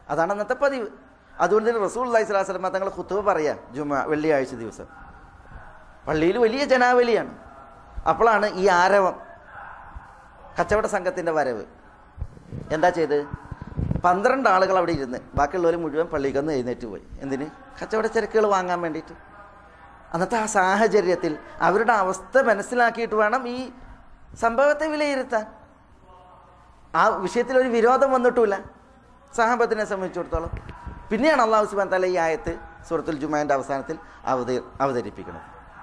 അതാണ് അന്നത്തെ പതിവ്. അതുകൊണ്ട് തന്നെ റസൂലുള്ളാഹി സ്വല്ലല്ലാഹു അലൈഹി വസല്ലം തങ്ങൾ ഖുതുബ പറയാ ജുമുഅ വെള്ളിയാഴ്ച ദിവസം. പള്ളിയിൽ വലിയ ജനാവലിയാണ്. അപ്പോഴാണ് ഈ ആരവം, കച്ചവട സംഘത്തിൻ്റെ വരവ്. എന്താ ചെയ്ത്? പന്ത്രണ്ട് ആളുകൾ അവിടെ ഇരുന്ന് ബാക്കിയുള്ളവർ മുഴുവൻ പള്ളിയിൽ നിന്ന് എഴുന്നേറ്റ് പോയി. എന്തിന്? കച്ചവട ചരക്കുകൾ വാങ്ങാൻ വേണ്ടിയിട്ട്. അന്നത്തെ ആ സാഹചര്യത്തിൽ അവരുടെ അവസ്ഥ മനസ്സിലാക്കിയിട്ട് വേണം ഈ സംഭവത്തെ വിലയിരുത്താൻ. ആ വിഷയത്തിൽ ഒരു വിരോധം വന്നിട്ടുമില്ല സഹാബത്തിനെ സംബന്ധിച്ചിടത്തോളം. പിന്നെയാണ് അല്ലാഹു സുബ്ഹാനഹു വ തആല ഈ ആയത്ത് സൂറത്തുൽ ജുമുഅയുടെ അവസാനത്തിൽ അവത അവതരിപ്പിക്കുന്നത്.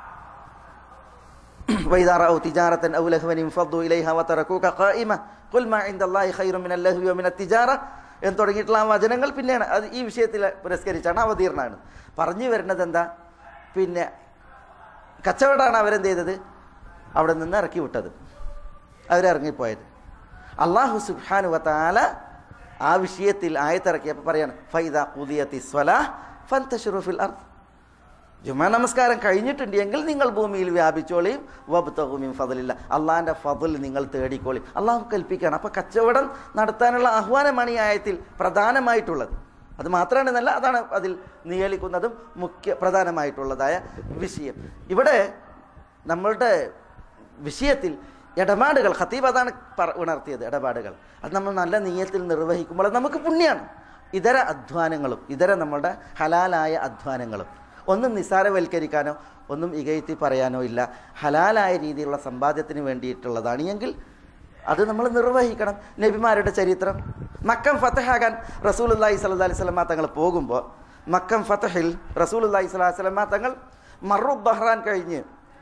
വഇദാ റഅൂ തിജാറതൻ ഔ ലഹ്വൻ ഇൻഫദ്ദൂ ഇലൈഹാ വതറകൂക ഖായിമ ഖുൽ മാ ഇൻദല്ലാഹി ഖൈറും മിനൽ ലഹ്വി വമിനത് തിജാറ എന്ന് തുടങ്ങിയിട്ടുള്ള ആ വചനങ്ങൾ പിന്നെയാണ് അത് ഈ വിഷയത്തിൽ പുരസ്കരിച്ചാണ് അവതീർണമാണ്. പറഞ്ഞു വരുന്നത് എന്താ? പിന്നെ കച്ചവടമാണ് അവരെന്ത് ചെയ്തത്? അവിടെ നിന്ന് ഇറക്കി വിട്ടത്, അവരിറങ്ങിപ്പോയത്. അല്ലാഹു സുബ്ഹാനഹു വ തആല ആ വിഷയത്തിൽ ആയത്തിറക്കിയപ്പോൾ പറയാണ് ഫൈദാ ഖുദിയത്തിസ് സ്വലാഹ് ഫന്തശിറൂ ഫിൽ അർദ്. ജുമാ നമസ്കാരം കഴിഞ്ഞിട്ടുണ്ട് എങ്കിൽ നിങ്ങൾ ഭൂമിയിൽ വ്യാപിച്ചോളിയും വബ്തഗൂ മിൻ ഫദ്ലില്ല, അള്ളാഹിൻ്റെ ഫദ്ൽ നിങ്ങൾ തേടിക്കോളി. അള്ളാഹു കൽപ്പിക്കുകയാണ്. അപ്പോൾ കച്ചവടം നടത്താനുള്ള ആഹ്വാനമാണ് ഈ ആയത്തിൽ പ്രധാനമായിട്ടുള്ളത്. അത് മാത്രമാണ് എന്നല്ല, അതാണ് അതിൽ നിയലിക്കുന്നതും മുഖ്യ പ്രധാനമായിട്ടുള്ളതായ വിഷയം. ഇവിടെ നമ്മളുടെ വിഷയത്തിൽ ഇടപാടുകൾ, ഖതീബ് അതാണ് ഉണർത്തിയത്. ഇടപാടുകൾ അത് നമ്മൾ നല്ല നിയ്യത്തിൽ നിർവഹിക്കുമ്പോൾ നമുക്ക് പുണ്യമാണ്. ഇതര അധ്വാനങ്ങളും ഇതര നമ്മളുടെ ഹലാലായ അധ്വാനങ്ങളും ഒന്നും നിസ്സാരവൽക്കരിക്കാനോ ഒന്നും ഇകഴ്ത്തി പറയാനോ ഇല്ല. ഹലാലായ രീതിയിലുള്ള സമ്പാദ്യത്തിന് വേണ്ടിയിട്ടുള്ളതാണ് എങ്കിൽ അത് നമ്മൾ നിർവഹിക്കണം. നബിമാരുടെ ചരിത്രം, മക്കം ഫതഹാകാൻ റസൂലുള്ളാഹി സ്വല്ലല്ലാഹി അലൈഹി വസല്ലം തങ്ങൾ പോകുമ്പോൾ, മക്കം ഫതഹിൽ റസൂലുള്ളാഹി സ്വല്ലല്ലാഹി അലൈഹി വസല്ലം തങ്ങൾ മറു ബഹ്റാൻ കഴിഞ്ഞ്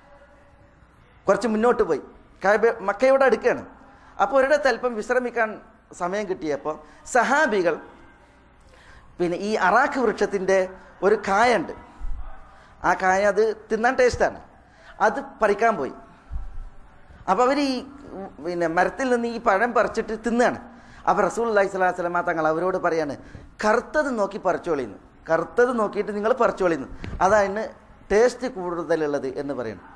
കുറച്ച് മുന്നോട്ട് പോയി. കഅബ മക്കയോട് അടുക്കുകയാണ്. അപ്പോൾ ഒരിടത്ത് അല്പം വിശ്രമിക്കാൻ സമയം കിട്ടിയപ്പോൾ സഹാബികൾ പിന്നെ ഈ അറാഖ് വൃക്ഷത്തിൻ്റെ ഒരു കായുണ്ട്, ആ കായ അത് തിന്നാൻ ടേസ്റ്റാണ്, അത് പറിക്കാൻ പോയി. അപ്പോൾ അവർ ഈ പിന്നെ മരത്തിൽ നിന്ന് ഈ പഴം പറിച്ചിട്ട് തിന്നുകയാണ്. അപ്പോൾ റസൂലുള്ളാഹി സ്വല്ലല്ലാഹി അലൈഹി വസല്ലം തങ്ങൾ അവരോട് പറയാണ്, കറുത്തത് നോക്കി പറിച്ചോളിന്ന്, കറുത്തത് നോക്കിയിട്ട് നിങ്ങൾ പറിച്ചോളിന്ന്, അതാണ് ടേസ്റ്റ് കൂടുതലുള്ളത് എന്ന് പറയുന്നു.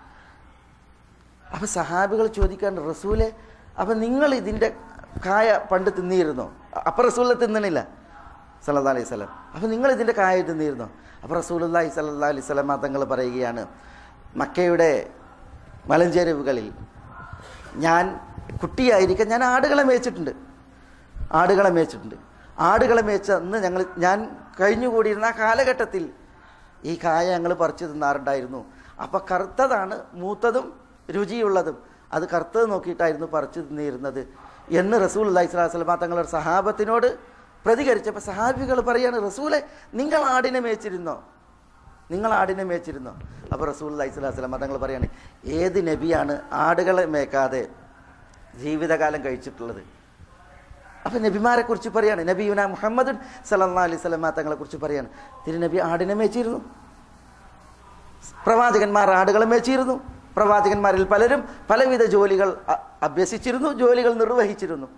അപ്പോൾ സഹാബികൾ ചോദിക്കാണ്ട്, റസൂലെ അപ്പം നിങ്ങൾ ഇതിൻ്റെ കായ പണ്ട് തിന്നിരുന്നോ? അപ്പം റസൂലിനെ തിന്നണില്ല സല്ലല്ലാഹു അലൈഹി വസല്ലം. അപ്പം നിങ്ങൾ ഇതിൻ്റെ കായ തിന്നിരുന്നോ? അപ്പോൾ റസൂലുള്ളാഹി സ്വല്ലല്ലാഹി അലൈഹി വസല്ലം തങ്ങൾ പറയുകയാണ്, മക്കയുടെ മലഞ്ചെരുവുകളിൽ ഞാൻ കുട്ടിയായിരിക്കാൻ ഞാൻ ആടുകളെ മേച്ചിട്ടുണ്ട്, ആടുകളെ മേച്ചിട്ടുണ്ട് ആടുകളെ മേച്ച അന്ന് ഞങ്ങൾ ഞാൻ കഴിഞ്ഞുകൂടിയിരുന്ന ആ കാലഘട്ടത്തിൽ ഈ കായ ഞങ്ങൾ പറിച്ചു തിന്നാറുണ്ടായിരുന്നു. അപ്പം കറുത്തതാണ് മൂത്തതും രുചിയുള്ളതും, അത് കറുത്തത് നോക്കിയിട്ടായിരുന്നു പറിച്ചു തിന്നിരുന്നത് എന്ന് റസൂലുള്ളാഹി സ്വല്ലല്ലാഹി അലൈഹി വസല്ലം തങ്ങളുടെ സഹാബത്തിനോട് പ്രതികരിച്ചപ്പോൾ സഹാബികൾ പറയാണ്, റസൂലെ നിങ്ങൾ ആടിനെ മേച്ചിരുന്നോ? നിങ്ങൾ ആടിനെ മേച്ചിരുന്നോ? അപ്പോൾ റസൂലുള്ളാഹി സ്വല്ലല്ലാഹി അലൈഹി വസല്ലം തങ്ങൾ പറയാണ്, ഏത് നബിയാണ് ആടുകളെ മേക്കാതെ ജീവിതകാലം കഴിച്ചിട്ടുള്ളത്? അപ്പം നബിമാരെ കുറിച്ച് പറയാണ്, നബിയുനാ മുഹമ്മദ് സല്ലല്ലാഹു അലൈഹി വസല്ലം തങ്ങളെ കുറിച്ച് പറയാണ്, തിരുനബി ആടിനെ മേച്ചിരുന്നു, പ്രവാചകന്മാർ ആടുകളെ മേച്ചിരുന്നു, പ്രവാചകന്മാരിൽ പലരും പലവിധ ജോലികൾ അഭ്യസിച്ചിരുന്നു, ജോലികൾ നിർവഹിച്ചിരുന്നു.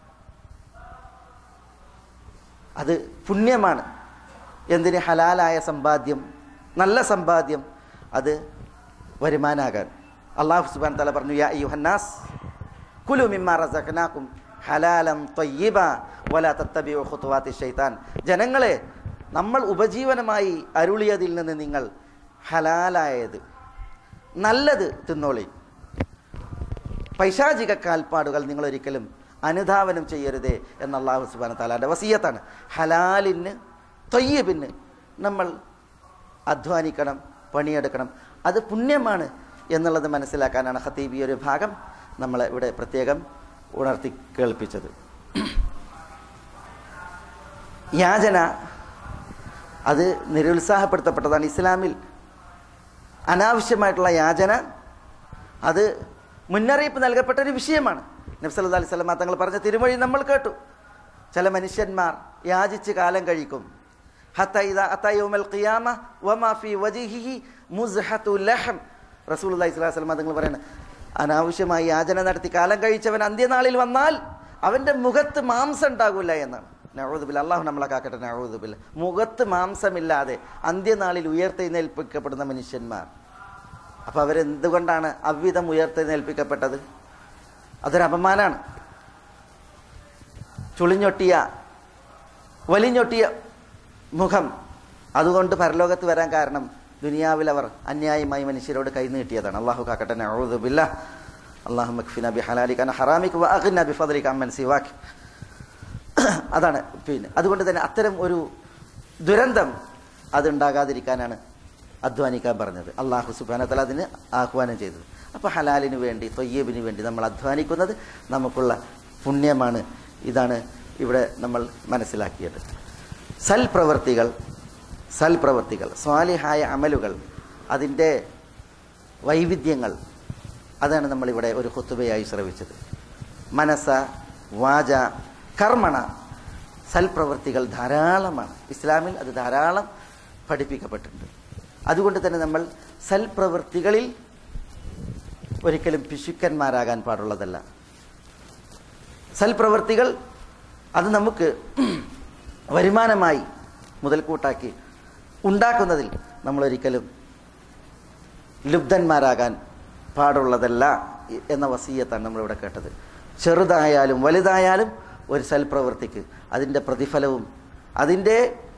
അത് പുണ്യമാണ്. എന്തിന്? ഹലാലായ സമ്പാദ്യം, നല്ല സമ്പാദ്യം, അത് വരുമാനാകാൻ. അല്ലാഹു സുബ്ഹാനഹു വ തആല പറഞ്ഞു, യാ അയ്യുഹന്നാസ് കുലു മിമ്മാ റസഖനാകും ഹലാലൻ ത്വയ്യിബ വലാ തത്തബിഉ ഖുതുവാതി ശൈത്താൻ. ജനങ്ങളെ, നമ്മൾ ഉപജീവനമായി അരുളിയതിൽ നിന്ന് നിങ്ങൾ ഹലാലായത് നല്ലത് തിന്നോളി, പൈശാചിക കാൽപ്പാടുകൾ നിങ്ങൾ ഒരിക്കലും അനുധാവനം ചെയ്യരുതേ എന്ന് അല്ലാഹു സുബ്ഹാനഹു വ തആലയുടെ വസിയത്താണ്. ഹലാലിന് ത്വയ്യിബിന് നമ്മൾ അധ്വാനിക്കണം, പണിയെടുക്കണം, അത് പുണ്യമാണ് എന്നുള്ളത് മനസ്സിലാക്കാനാണ് ഖതീബ് ഈ ഒരു ഭാഗം നമ്മളെ ഇവിടെ പ്രത്യേകം ഉണർത്തി കേൾപ്പിച്ചത്. യാചന അത് നിരുത്സാഹപ്പെടുത്തപ്പെട്ടതാണ് ഇസ്ലാമിൽ. അനാവശ്യമായിട്ടുള്ള യാചന അത് മുന്നറിയിപ്പ് നൽകപ്പെട്ട ഒരു വിഷയമാണ്. നബി സല്ലല്ലാഹു അലൈഹി വസല്ലം തങ്ങൾ പറഞ്ഞ തിരുമൊഴി നമ്മൾ കേട്ടു. ചില മനുഷ്യന്മാർ യാചിച്ച് കാലം കഴിക്കും. ഹത്താ ഇദാ അതാ യൗമൽ ഖിയാമ വമാ ഫീ വജ്ഹിഹി മുസ്ഹതു ലഹം. റസൂലുള്ളാഹി സ്വല്ലല്ലാഹു അലൈഹി വസല്ലം തങ്ങൾ പറയുന്നത്, അനാവശ്യമായി യാചന നടത്തി കാലം കഴിച്ചവൻ അന്ത്യനാളിൽ വന്നാൽ അവൻ്റെ മുഖത്ത് മാംസം ഉണ്ടാകില്ല എന്നാണ്. നഊദു ബില്ലാഹ്, അല്ലാഹു നമ്മളെ കാക്കട്ടെ. നഊദു ബില്ലാഹ്. മുഖത്ത് മാംസമില്ലാതെ അന്ത്യനാളിൽ ഉയർത്തെഴുന്നേൽപ്പിക്കപ്പെടുന്ന മനുഷ്യന്മാർ. അപ്പോൾ അവരെന്തുകൊണ്ടാണ് അவ்விധം ഉയർത്തെഴുന്നേൽപ്പിക്കപ്പെട്ടത്? അതൊരു അപമാനമാണ്. ചുളിഞ്ഞൊട്ടിയ വലിഞ്ഞൊട്ടിയ മുഖം, അതുകൊണ്ട് പരലോകത്ത് വരാൻ കാരണം ദുനിയാവിൽ അവർ അന്യായമായി മനുഷ്യരോട് കൈ നീട്ടിയതാണ്. അള്ളാഹു കാക്കട്ടെ. നഊദു ബില്ലാഹ്. അല്ലാഹുമ്മ ക്ഫിനാ ബിഹലാലിക അൻ ഹറാമിക വഅഗ്നാ ബിഫദ്ലിക അമ്മൻ സിവാക. അതാണ്. പിന്നെ അതുകൊണ്ട് തന്നെ അത്തരം ഒരു ദുരന്തം അതുണ്ടാകാതിരിക്കാനാണ് അധ്വാനിക്കാൻ പറഞ്ഞത്. അള്ളാഹു സുബ്ഹാനഹു വ തആല അതിന് ആഹ്വാനം ചെയ്തത്. അപ്പോൾ ഹലാലിന് വേണ്ടി, ത്വയ്യിബിന് വേണ്ടി നമ്മൾ അധ്വാനിക്കുന്നത് നമുക്കുള്ള പുണ്യമാണ്. ഇതാണ് ഇവിടെ നമ്മൾ മനസ്സിലാക്കിയത്. സൽപ്രവർത്തികൾ സൽപ്രവർത്തികൾ സ്വാലിഹായ അമലുകൾ, അതിൻ്റെ വൈവിധ്യങ്ങൾ, അതാണ് നമ്മളിവിടെ ഒരു ഖുത്ബയായി ശ്രവിച്ചത്. മനസ്സ വാച കർമ്മണ, സൽപ്രവർത്തികൾ ധാരാളമാണ്. ഇസ്ലാമിൽ അത് ധാരാളം പഠിപ്പിക്കപ്പെട്ടിട്ടുണ്ട്. അതുകൊണ്ട് തന്നെ നമ്മൾ സൽപ്രവൃത്തികളിൽ ഒരിക്കലും പിശുക്കന്മാരാകാൻ പാടുള്ളതല്ല. സൽപ്രവൃത്തികൾ അത് നമുക്ക് വരുമാനമായി മുതൽക്കൂട്ടാക്കി ഉണ്ടാക്കുന്നതിൽ നമ്മളൊരിക്കലും ലുബ്ധന്മാരാകാൻ പാടുള്ളതല്ല എന്ന വസീയത്താണ് നമ്മളിവിടെ കേട്ടത്. ചെറുതായാലും വലുതായാലും ഒരു സൽപ്രവൃത്തിക്ക് അതിൻ്റെ പ്രതിഫലവും അതിൻ്റെ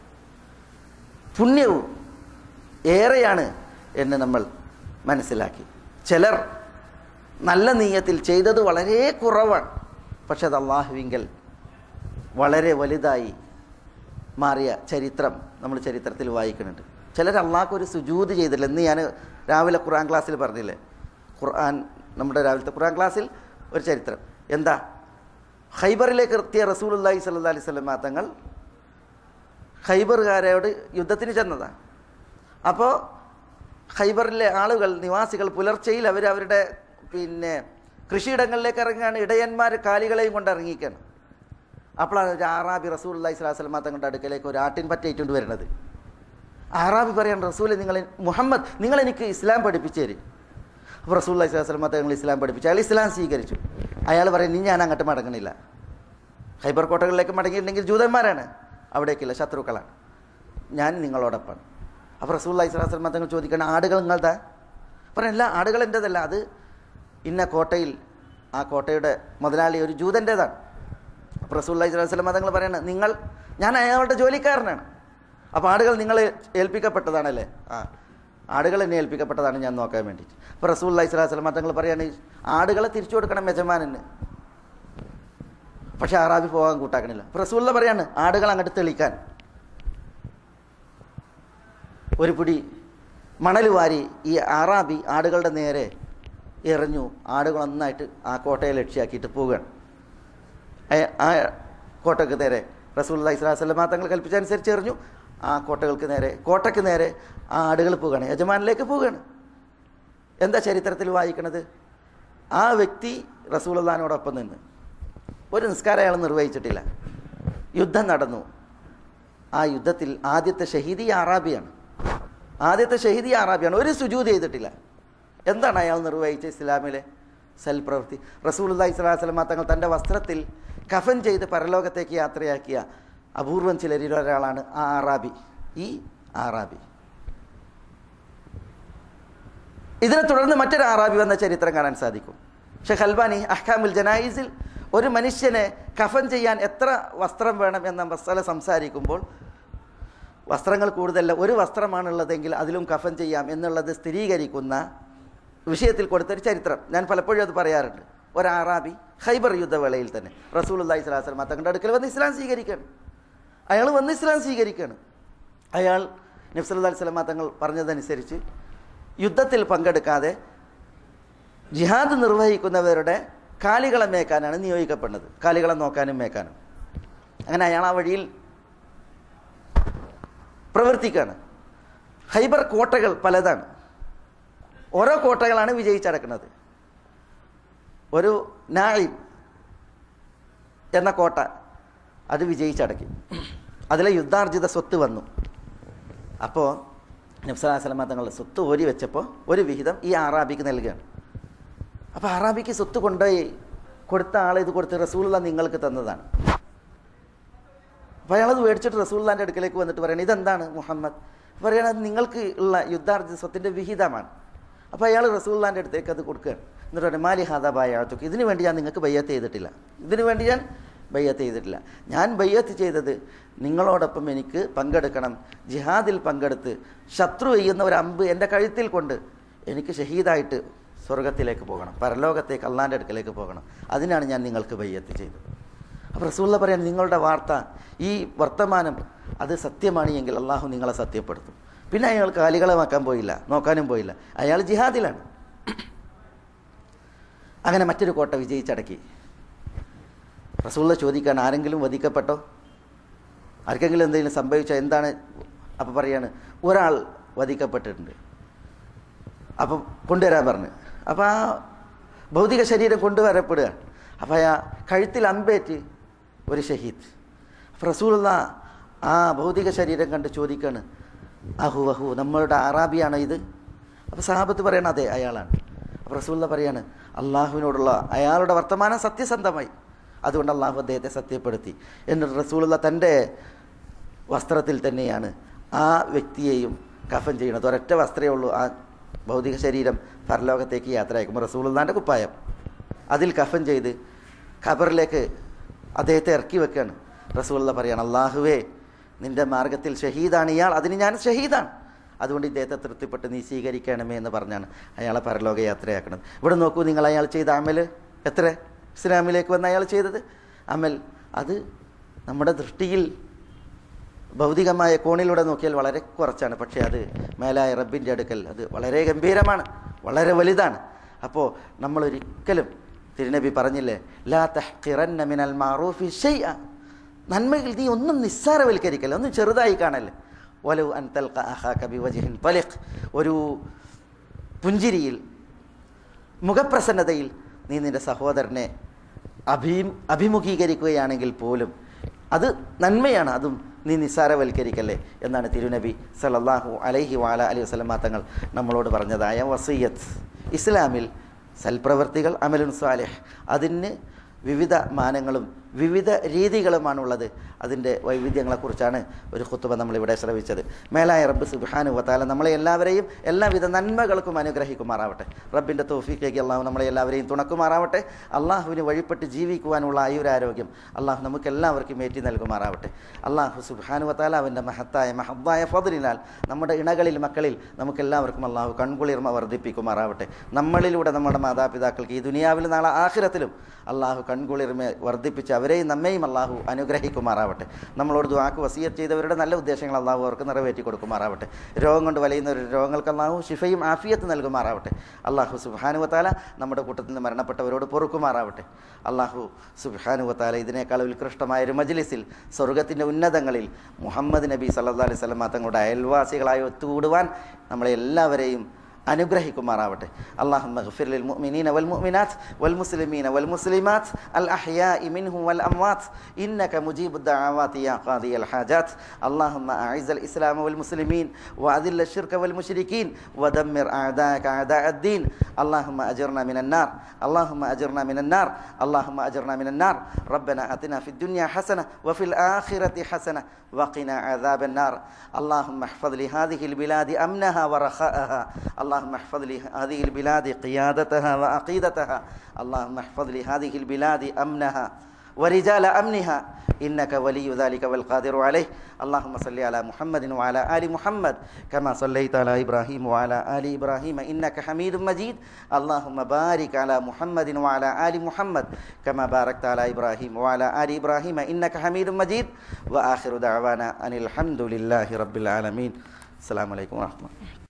പുണ്യവും ഏറെയാണ് എന്ന് നമ്മൾ മനസ്സിലാക്കി. ചിലർ നല്ല നീയത്തിൽ ചെയ്തത് വളരെ കുറവാണ്, പക്ഷെ അത് അള്ളാഹുവിങ്കൽ വളരെ വലുതായി മാറിയ ചരിത്രം നമ്മൾ ചരിത്രത്തിൽ വായിക്കുന്നുണ്ട്. ചിലർ അള്ളാഹ്ക്ക് ഒരു സുജൂദ് ചെയ്തില്ല. എന്ന് ഞാൻ രാവിലെ ഖുർആൻ ക്ലാസ്സിൽ പറഞ്ഞില്ലേ, ഖുർആൻ നമ്മുടെ രാവിലത്തെ ഖുർആൻ ക്ലാസ്സിൽ ഒരു ചരിത്രം എന്താ, ഖൈബറിലേക്ക് എത്തിയ റസൂലുള്ളാഹി സ്വല്ലല്ലാഹി അലൈഹി വസല്ലം തങ്ങൾ ഖൈബറുകാരോട് യുദ്ധത്തിന് ചെന്നതാണ്. അപ്പോൾ ഖൈബറിലെ ആളുകൾ, നിവാസികൾ പുലർച്ചയിൽ അവർ അവരുടെ പിന്നെ കൃഷിയിടങ്ങളിലേക്ക് ഇറങ്ങുകയാണ്. ഇടയന്മാർ കാലികളെയും കൊണ്ട് ഇറങ്ങിയിരിക്കുകയാണ്. അപ്പോഴാണ് ഒരു ആറാബി റസൂലുള്ളാഹി സ്വല്ലല്ലാഹി അലൈഹി വസല്ലം തങ്ങളുടെ അടുക്കലേക്ക് ഒരു ആട്ടിൻ പറ്റേറ്റുകൊണ്ട് വരുന്നത്. ആറാബി പറയാണ്, റസൂൽ നിങ്ങൾ മുഹമ്മദ് നിങ്ങൾ എനിക്ക് ഇസ്ലാം പഠിപ്പിച്ചു തരും. അപ്പോൾ റസൂലുള്ളാഹി സ്വല്ലല്ലാഹി അലൈഹി വസല്ലം തങ്ങൾ ഇസ്ലാം പഠിപ്പിച്ചു. അയാൾ ഇസ്ലാം സ്വീകരിച്ചു. അയാൾ പറയും, നീ ഞാൻ അങ്ങോട്ട് മടങ്ങണില്ല. ഖൈബർ കോട്ടകളിലേക്ക് മടങ്ങിയിട്ടുണ്ടെങ്കിൽ ജൂതന്മാരാണ്, അവിടേക്കില്ല, ശത്രുക്കളാണ്, ഞാൻ നിങ്ങളോടൊപ്പം. അപ്പോൾ റസൂലുള്ളാഹി സ്വല്ലല്ലാഹി അലൈഹി വസല്ലം തങ്ങൾ ചോദിക്കണം, ആടുകൾ നിങ്ങളതാ? പറയല്ല, ആടുകൾ എൻ്റെതല്ല, അത് ഇന്ന കോട്ടയിൽ ആ കോട്ടയുടെ മുതലാളി ഒരു ജൂതൻ്റേതാണ്. അപ്പോൾ റസൂലുള്ളാഹി സ്വല്ലല്ലാഹി അലൈഹി വസല്ലം തങ്ങൾ പറയണം, നിങ്ങൾ ഞാൻ അയാളുടെ ജോലിക്കാരനാണ്. അപ്പോൾ ആടുകൾ നിങ്ങൾ ഏൽപ്പിക്കപ്പെട്ടതാണല്ലേ? ആ, ആടുകൾ എന്നെ ഏൽപ്പിക്കപ്പെട്ടതാണ് ഞാൻ നോക്കാൻ വേണ്ടിയിട്ട്. അപ്പോൾ റസൂലുള്ളാഹി സ്വല്ലല്ലാഹി അലൈഹി വസല്ലം തങ്ങൾ പറയാണ്, ആടുകളെ തിരിച്ചു കൊടുക്കണം യജമാനന്. പക്ഷെ ആറാബി പോകാൻ കൂട്ടാക്കണില്ല. അപ്പോൾ റസൂലുള്ളാഹി പറയാണ്, ആടുകൾ അങ്ങോട്ട് തെളിക്കാൻ ഒരു പിടി മണൽ വാരി ഈ ആറാബി ആടുകളുടെ നേരെ എറിഞ്ഞു. ആടുകൾ ഒന്നായിട്ട് ആ കോട്ടയെ ലക്ഷ്യമാക്കിയിട്ട് പോവുകയാണ്. ആ കോട്ടയ്ക്ക് നേരെ റസൂലുള്ളാഹി സ്വല്ലല്ലാഹി അലൈഹി വസല്ലം തങ്ങൾ കൽപ്പിച്ചനുസരിച്ച് എറിഞ്ഞു. ആ കോട്ടകൾക്ക് നേരെ കോട്ടയ്ക്ക് നേരെ ആ ആടുകൾ പോവുകയാണ്, യജമാനിലേക്ക് പോവുകയാണ്. എന്താ ചരിത്രത്തിൽ വായിക്കണത്? ആ വ്യക്തി റസൂലുള്ളാഹിനോടൊപ്പം നിന്ന് ഒരു നിസ്കാരം അയാൾ നിർവഹിച്ചിട്ടില്ല. യുദ്ധം നടന്നു. ആ യുദ്ധത്തിൽ ആദ്യത്തെ ഷഹീദി ആറാബിയാണ്. ആദ്യത്തെ ഷഹീദി ആറാബിയാണ്. ഒരു സുജൂദ് ചെയ്തിട്ടില്ല. എന്താണ് അയാൾ നിർവഹിച്ച ഇസ്ലാമിലെ സൽപ്രവൃത്തി? റസൂലുള്ളാഹി സ്വല്ലല്ലാഹി അലൈഹി വസല്ലം തങ്ങൾ തൻ്റെ വസ്ത്രത്തിൽ കഫൻ ചെയ്ത് പരലോകത്തേക്ക് യാത്രയാക്കിയ അപൂർവം ചിലരിൽ ഒരാളാണ് ആ ആറാബി. ഈ ആറാബി ഇതിനെ തുടർന്ന് മറ്റൊരു ആറാബി വന്ന ചരിത്രം കാണാൻ സാധിക്കും. ഷെയ്ഖ് അൽബാനി അഹ്കാമുൽ ജനായിസിൽ ഒരു മനുഷ്യനെ കഫൻ ചെയ്യാൻ എത്ര വസ്ത്രം വേണം എന്ന മസല സംസാരിക്കുമ്പോൾ വസ്ത്രങ്ങൾ കൂടുതലല്ല, ഒരു വസ്ത്രമാണുള്ളതെങ്കിൽ അതിലും കഫൻ ചെയ്യാം എന്നുള്ളത് സ്ഥിരീകരിക്കുന്ന വിഷയത്തിൽ കൊടുത്തൊരു ചരിത്രം ഞാൻ പലപ്പോഴും അത് പറയാറുണ്ട്. ഒരു ആറാബി ഖൈബർ യുദ്ധവേളയിൽ തന്നെ റസൂലുള്ളാഹി സ്വല്ലല്ലാഹി അലൈഹി വസല്ലം തങ്ങളുടെ അടുക്കൽ വന്ന് ഇസ്ലാം സ്വീകരിക്കുകയാണ്. അയാൾ വന്ന് ഇസ്ലാം സ്വീകരിക്കുകയാണ്. അയാൾ നബി സല്ലല്ലാഹി അലൈഹി വസല്ലം തങ്ങൾ പറഞ്ഞതനുസരിച്ച് യുദ്ധത്തിൽ പങ്കെടുക്കാതെ ജിഹാദ് നിർവഹിക്കുന്നവരുടെ കാലികളെ മേക്കാനാണ് നിയോഗിക്കപ്പെടുന്നത്, കാലികളെ നോക്കാനും മേക്കാനും. അങ്ങനെ അയാൾ ആ വഴിയിൽ പ്രവർത്തിക്കുകയാണ്. ഖൈബർ കോട്ടകൾ പലതാണ്. ഓരോ കോട്ടകളാണ് വിജയിച്ചടക്കുന്നത്. ഒരു നായിം എന്ന കോട്ട അത് വിജയിച്ചടക്കി. അതിലെ യുദ്ധാർജിത സ്വത്ത് വന്നു. അപ്പോൾ നബി സല്ലല്ലാഹു അലൈഹി വസല്ലം തങ്ങളുടെ സ്വത്ത് ഓരി വെച്ചപ്പോൾ ഒരു വിഹിതം ഈ ആറാബിക്ക് നൽകുകയാണ്. അപ്പോൾ ആറാബിക്ക് സ്വത്ത് കൊണ്ടുപോയി കൊടുത്ത ആൾ ഇത് കൊടുത്ത് റസൂലുള്ളാഹി നിങ്ങൾക്ക് തന്നതാണ്. അപ്പോൾ അയാളത് മേടിച്ചിട്ട് റസൂലുള്ളാഹിൻ്റെ അടുക്കലേക്ക് വന്നിട്ട് പറയണം, ഇതെന്താണ് മുഹമ്മദ്? പറയണത് നിങ്ങൾക്ക് ഉള്ള യുദ്ധാർജിത സ്വത്തിൻ്റെ വിഹിതമാണ്. അപ്പോൾ അയാൾ റസൂലുള്ളാഹിൻ്റെ അടുത്തേക്ക് അത് കൊടുക്കുകയാണ്. എന്നിട്ട് പറയും, മാലി ഹാദാ ബയാഅതുക, ഇതിനു വേണ്ടി ഞാൻ നിങ്ങൾക്ക് ബയ്യത്ത് ചെയ്തിട്ടില്ല, ഇതിനു വേണ്ടി ഞാൻ ബയ്യത്ത് ചെയ്തിട്ടില്ല. ഞാൻ ബയ്യത്ത് ചെയ്തത് നിങ്ങളോടൊപ്പം എനിക്ക് പങ്കെടുക്കണം, ജിഹാദിൽ പങ്കെടുത്ത് ശത്രു ചെയ്യുന്ന ഒരു അമ്പ് എൻ്റെ കഴുത്തിൽ കൊണ്ട് എനിക്ക് ഷഹീദായിട്ട് സ്വർഗത്തിലേക്ക് പോകണം, പരലോകത്തേക്ക് അള്ളാൻ്റെ അടുക്കലേക്ക് പോകണം. അതിനാണ് ഞാൻ നിങ്ങൾക്ക് ബയ്യത്ത് ചെയ്തത്. അപ്പോൾ റസൂലുള്ള പറയാൻ, നിങ്ങളുടെ വാർത്ത, ഈ വർത്തമാനം അത് സത്യമാണ് എങ്കിൽ അള്ളാഹു നിങ്ങളെ സത്യപ്പെടുത്തും. പിന്നെ അയാൾ കാലികളെ നോക്കാൻ പോയില്ല, നോക്കാനും പോയില്ല, അയാൾ ജിഹാദിലാണ്. അങ്ങനെ മറ്റൊരു കോട്ട വിജയിച്ചടക്കി. റസൂലുള്ള ചോദിക്കാൻ, ആരെങ്കിലും വധിക്കപ്പെട്ടോ, ആർക്കെങ്കിലും എന്തെങ്കിലും സംഭവിച്ചാൽ എന്താണ്? അപ്പോൾ പറയാണ്, ഒരാൾ വധിക്കപ്പെട്ടിട്ടുണ്ട്, അപ്പം കൊണ്ടുവരാൻ പറഞ്ഞു. അപ്പോൾ ആ ഭൗതിക ശരീരം കൊണ്ടുവരപ്പെടുകയാണ്. അപ്പോൾ ആ കഴുത്തിൽ അമ്പേറ്റ് ഒരു ഷഹീദ്. അപ്പോൾ റസൂലുള്ള ആ ഭൗതിക ശരീരം കണ്ട് ചോദിക്കാണ്, അഹു അഹു നമ്മളുടെ അറാബിയാണോ ഇത്? അപ്പോൾ സഹാബത്ത് പറയണം, അതെ അയാളാണ്. അപ്പോൾ റസൂലുള്ള പറയാണ്, അള്ളാഹുവിനോടുള്ള അയാളുടെ വർത്തമാനം സത്യസന്ധമായി, അതുകൊണ്ട് അള്ളാഹു അദ്ദേഹത്തെ സത്യപ്പെടുത്തി. എന്നിട്ട് റസൂലുള്ള തൻ്റെ വസ്ത്രത്തിൽ തന്നെയാണ് ആ വ്യക്തിയെയും കഫൻ ചെയ്യുന്നത്. ഒരൊറ്റ വസ്ത്രമേ ഉള്ളൂ. ആ ഭൗതിക ശരീരം പരലോകത്തേക്ക് യാത്ര അയക്കുമ്പോൾ റസൂലുള്ളാഹിൻ്റെ കുപ്പായം അതിൽ കഫൻ ചെയ്ത് ഖബറിലേക്ക് അദ്ദേഹത്തെ ഇറക്കി വെക്കുകയാണ്. റസൂലുള്ള പറയാണ്, അള്ളാഹുവേ, നിൻ്റെ മാർഗത്തിൽ ഷഹീദാണ് ഇയാൾ, അതിന് ഞാൻ ഷഹീദാണ്, അതുകൊണ്ട് ഇദ്ദേഹത്തെ തൃപ്തിപ്പെട്ട് നീ സ്വീകരിക്കണമേ എന്ന് പറഞ്ഞാണ് അയാളെ പരലോക യാത്രയാക്കുന്നത്. ഇവിടെ നോക്കൂ നിങ്ങൾ, അയാൾ ചെയ്ത അമൽ എത്ര, ഇസ്ലാമിലേക്ക് വന്ന അയാൾ ചെയ്തത് അമൽ, അത് നമ്മുടെ ദൃഷ്ടിയിൽ ഭൗതികമായ കോണിലൂടെ നോക്കിയാൽ വളരെ കുറച്ചാണ്. പക്ഷേ അത് മേലായ റബ്ബിൻ്റെ അടുക്കൽ അത് വളരെ ഗംഭീരമാണ്, വളരെ വലുതാണ്. അപ്പോൾ നമ്മളൊരിക്കലും, തിരുനബി പറഞ്ഞില്ലേ, ലാ തഹ്ഖിറന്ന മിനൽ മഅറൂഫി ഷൈഅ, നന്മയിൽ നീ ഒന്നും നിസ്സാരവൽക്കരിക്കല്ല, ഒന്നും ചെറുതായി കാണല്ലേ. വലൗ അൻ തൽഖ അഖാക ബിവജ്ഹിൻ തലിഖ്, ഒരു പുഞ്ചിരിയിൽ, മുഖപ്രസന്നതയിൽ നീ നിൻ്റെ സഹോദരനെ അഭി അഭിമുഖീകരിക്കുകയാണെങ്കിൽ പോലും അത് നന്മയാണ്, അതും നീ നിസ്സാരവൽക്കരിക്കല്ലേ എന്നാണ് തിരുനബി സല്ലല്ലാഹു അലൈഹി വഅല അലൈഹി വസല്ലമ തങ്ങൾ നമ്മളോട് പറഞ്ഞതായ വസിയ്യത്ത്. ഇസ്ലാമിൽ സൽപ്രവർത്തികൾ, അമലുൻ സാലിഹ്, അതിന് വിവിധ മാനങ്ങളും വിവിധ രീതികളുമാണുള്ളത്. അതിൻ്റെ വൈവിധ്യങ്ങളെക്കുറിച്ചാണ് ഒരു ഖുത്ബ നമ്മളിവിടെ ശ്രവിച്ചത്. മേലായ റബ്ബ് സുബ്ഹാനഹു വ തആല നമ്മളെ എല്ലാവരെയും എല്ലാവിധ നന്മകൾക്കും അനുഗ്രഹിക്കുമാറാവട്ടെ. റബ്ബിൻ്റെ തൗഫീഖിലേക്ക് അള്ളാഹു നമ്മളെ എല്ലാവരെയും തുണക്കുമാറാവട്ടെ. അള്ളാഹുവിന് വഴിപ്പെട്ട് ജീവിക്കുവാനുള്ള ആയുരാരോഗ്യം അള്ളാഹു നമുക്ക് എല്ലാവർക്കും ഏറ്റി നൽകുമാറാവട്ടെ. അള്ളാഹു സുബ്ഹാനഹു വ തആല അവൻ്റെ മഹത്തായ മഹത്തായ ഫദ്ലിനാൽ നമ്മുടെ ഇണകളിൽ, മക്കളിൽ നമുക്കെല്ലാവർക്കും അള്ളാഹു കൺകുളിർമ വർദ്ധിപ്പിക്കുമാറാവട്ടെ. നമ്മളിലൂടെ നമ്മുടെ മാതാപിതാക്കൾക്ക് ഈ ദുനിയാവിലും നാളെ ആഖിറത്തിലും അള്ളാഹു കൺകുളിർമ വർദ്ധിപ്പിച്ച് അവരെയും നമ്മയും അള്ളാഹു അനുഗ്രഹിക്കുമാറാവട്ടെ. നമ്മളോട് ദുആക്ക് വസിയത്ത് ചെയ്തവരുടെ നല്ല ഉദ്ദേശങ്ങൾ അള്ളാഹു അവർക്ക് നിറവേറ്റി കൊടുക്കുമാറാവട്ടെ. രോഗം കൊണ്ട് വലയുന്നവരുടെ രോഗങ്ങൾക്ക് അള്ളാഹു ശിഫയും ആഫിയത്ത് നൽകുമാറാവട്ടെ. അള്ളാഹു സുബ്ഹാനഹു വ തആല നമ്മുടെ കൂട്ടത്തിൽ നിന്ന് മരണപ്പെട്ടവരോട് പൊറുക്കുമാറാവട്ടെ. അള്ളാഹു സുബ്ഹാനഹു വ തആല ഇതിനേക്കാൾ ഉത്കൃഷ്ടമായൊരു മജ്ലിസിൽ, സ്വർഗത്തിൻ്റെ ഉന്നതങ്ങളിൽ മുഹമ്മദ് നബി സല്ലല്ലാഹു അലൈഹി വസല്ലം തങ്ങളുടെ അയൽവാസികളായി ഒത്തുകൂടുവാൻ നമ്മളെ എല്ലാവരെയും അനുഗ്രഹിക്കുമാറാവട്ടെ. അല്ലാഹുമ്മ ഗ്ഫിർ ലിൽ മുഅ്മിനീന വൽ മുഅ്മിനാത്ത് വൽ മുസ്ലിമീന വൽ മുസ്ലിമാത്ത് അൽ അഹ്യാഇ മിൻഹും വൽ അംവാത്ത് ഇന്നക മുജീബുദ് ദഅവാതി യാ ഖാദിയൽ ഹാജാത്ത്. അല്ലാഹുമ്മ അഇസ്സൽ ഇസ്ലാമ വൽ മുസ്ലിമീൻ വഅദില്ല ശിർക വൽ മുശ്രികീൻ വദമ്മിർ അഅദാക അഅദാഅദ്ദീൻ. അല്ലാഹുമ്മ അജിർനാ മിനൻ നാർ അല്ലാഹുമ്മ അജിർനാ മിനൻ നാർ അല്ലാഹുമ്മ അജിർനാ മിനൻ നാർ. റബ്ബനാ ആതിനാ ഫിദ് ദുനിയ ഹസന വഫിൽ ആഖിറതി ഹസന വഖിനാ അദാബൻ നാർ. അല്ലാഹുമ്മ ഇഹ്ഫദ് ലിഹാദിഹിൽ ബിലാദി അംനഹാ വറഖാഅഹാ. اللهم احفظ لي هذه البلاد قيادتها وعقيدتها. اللهم احفظ لي هذه البلاد أمنها ورجال أمنها إنك ولي ذلك والقادر عليه. اللهم صل على محمد وعلى آل محمد كما صليت على إبراهيم وعلى آل إبراهيم إنك حميد مجيد. اللهم بارك على محمد وعلى آل محمد كما باركت على إبراهيم وعلى آل إبراهيم إنك حميد مجيد. وآخر دعوانا أن الحمد لله رب العالمين. السلام عليكم ورحمة الله.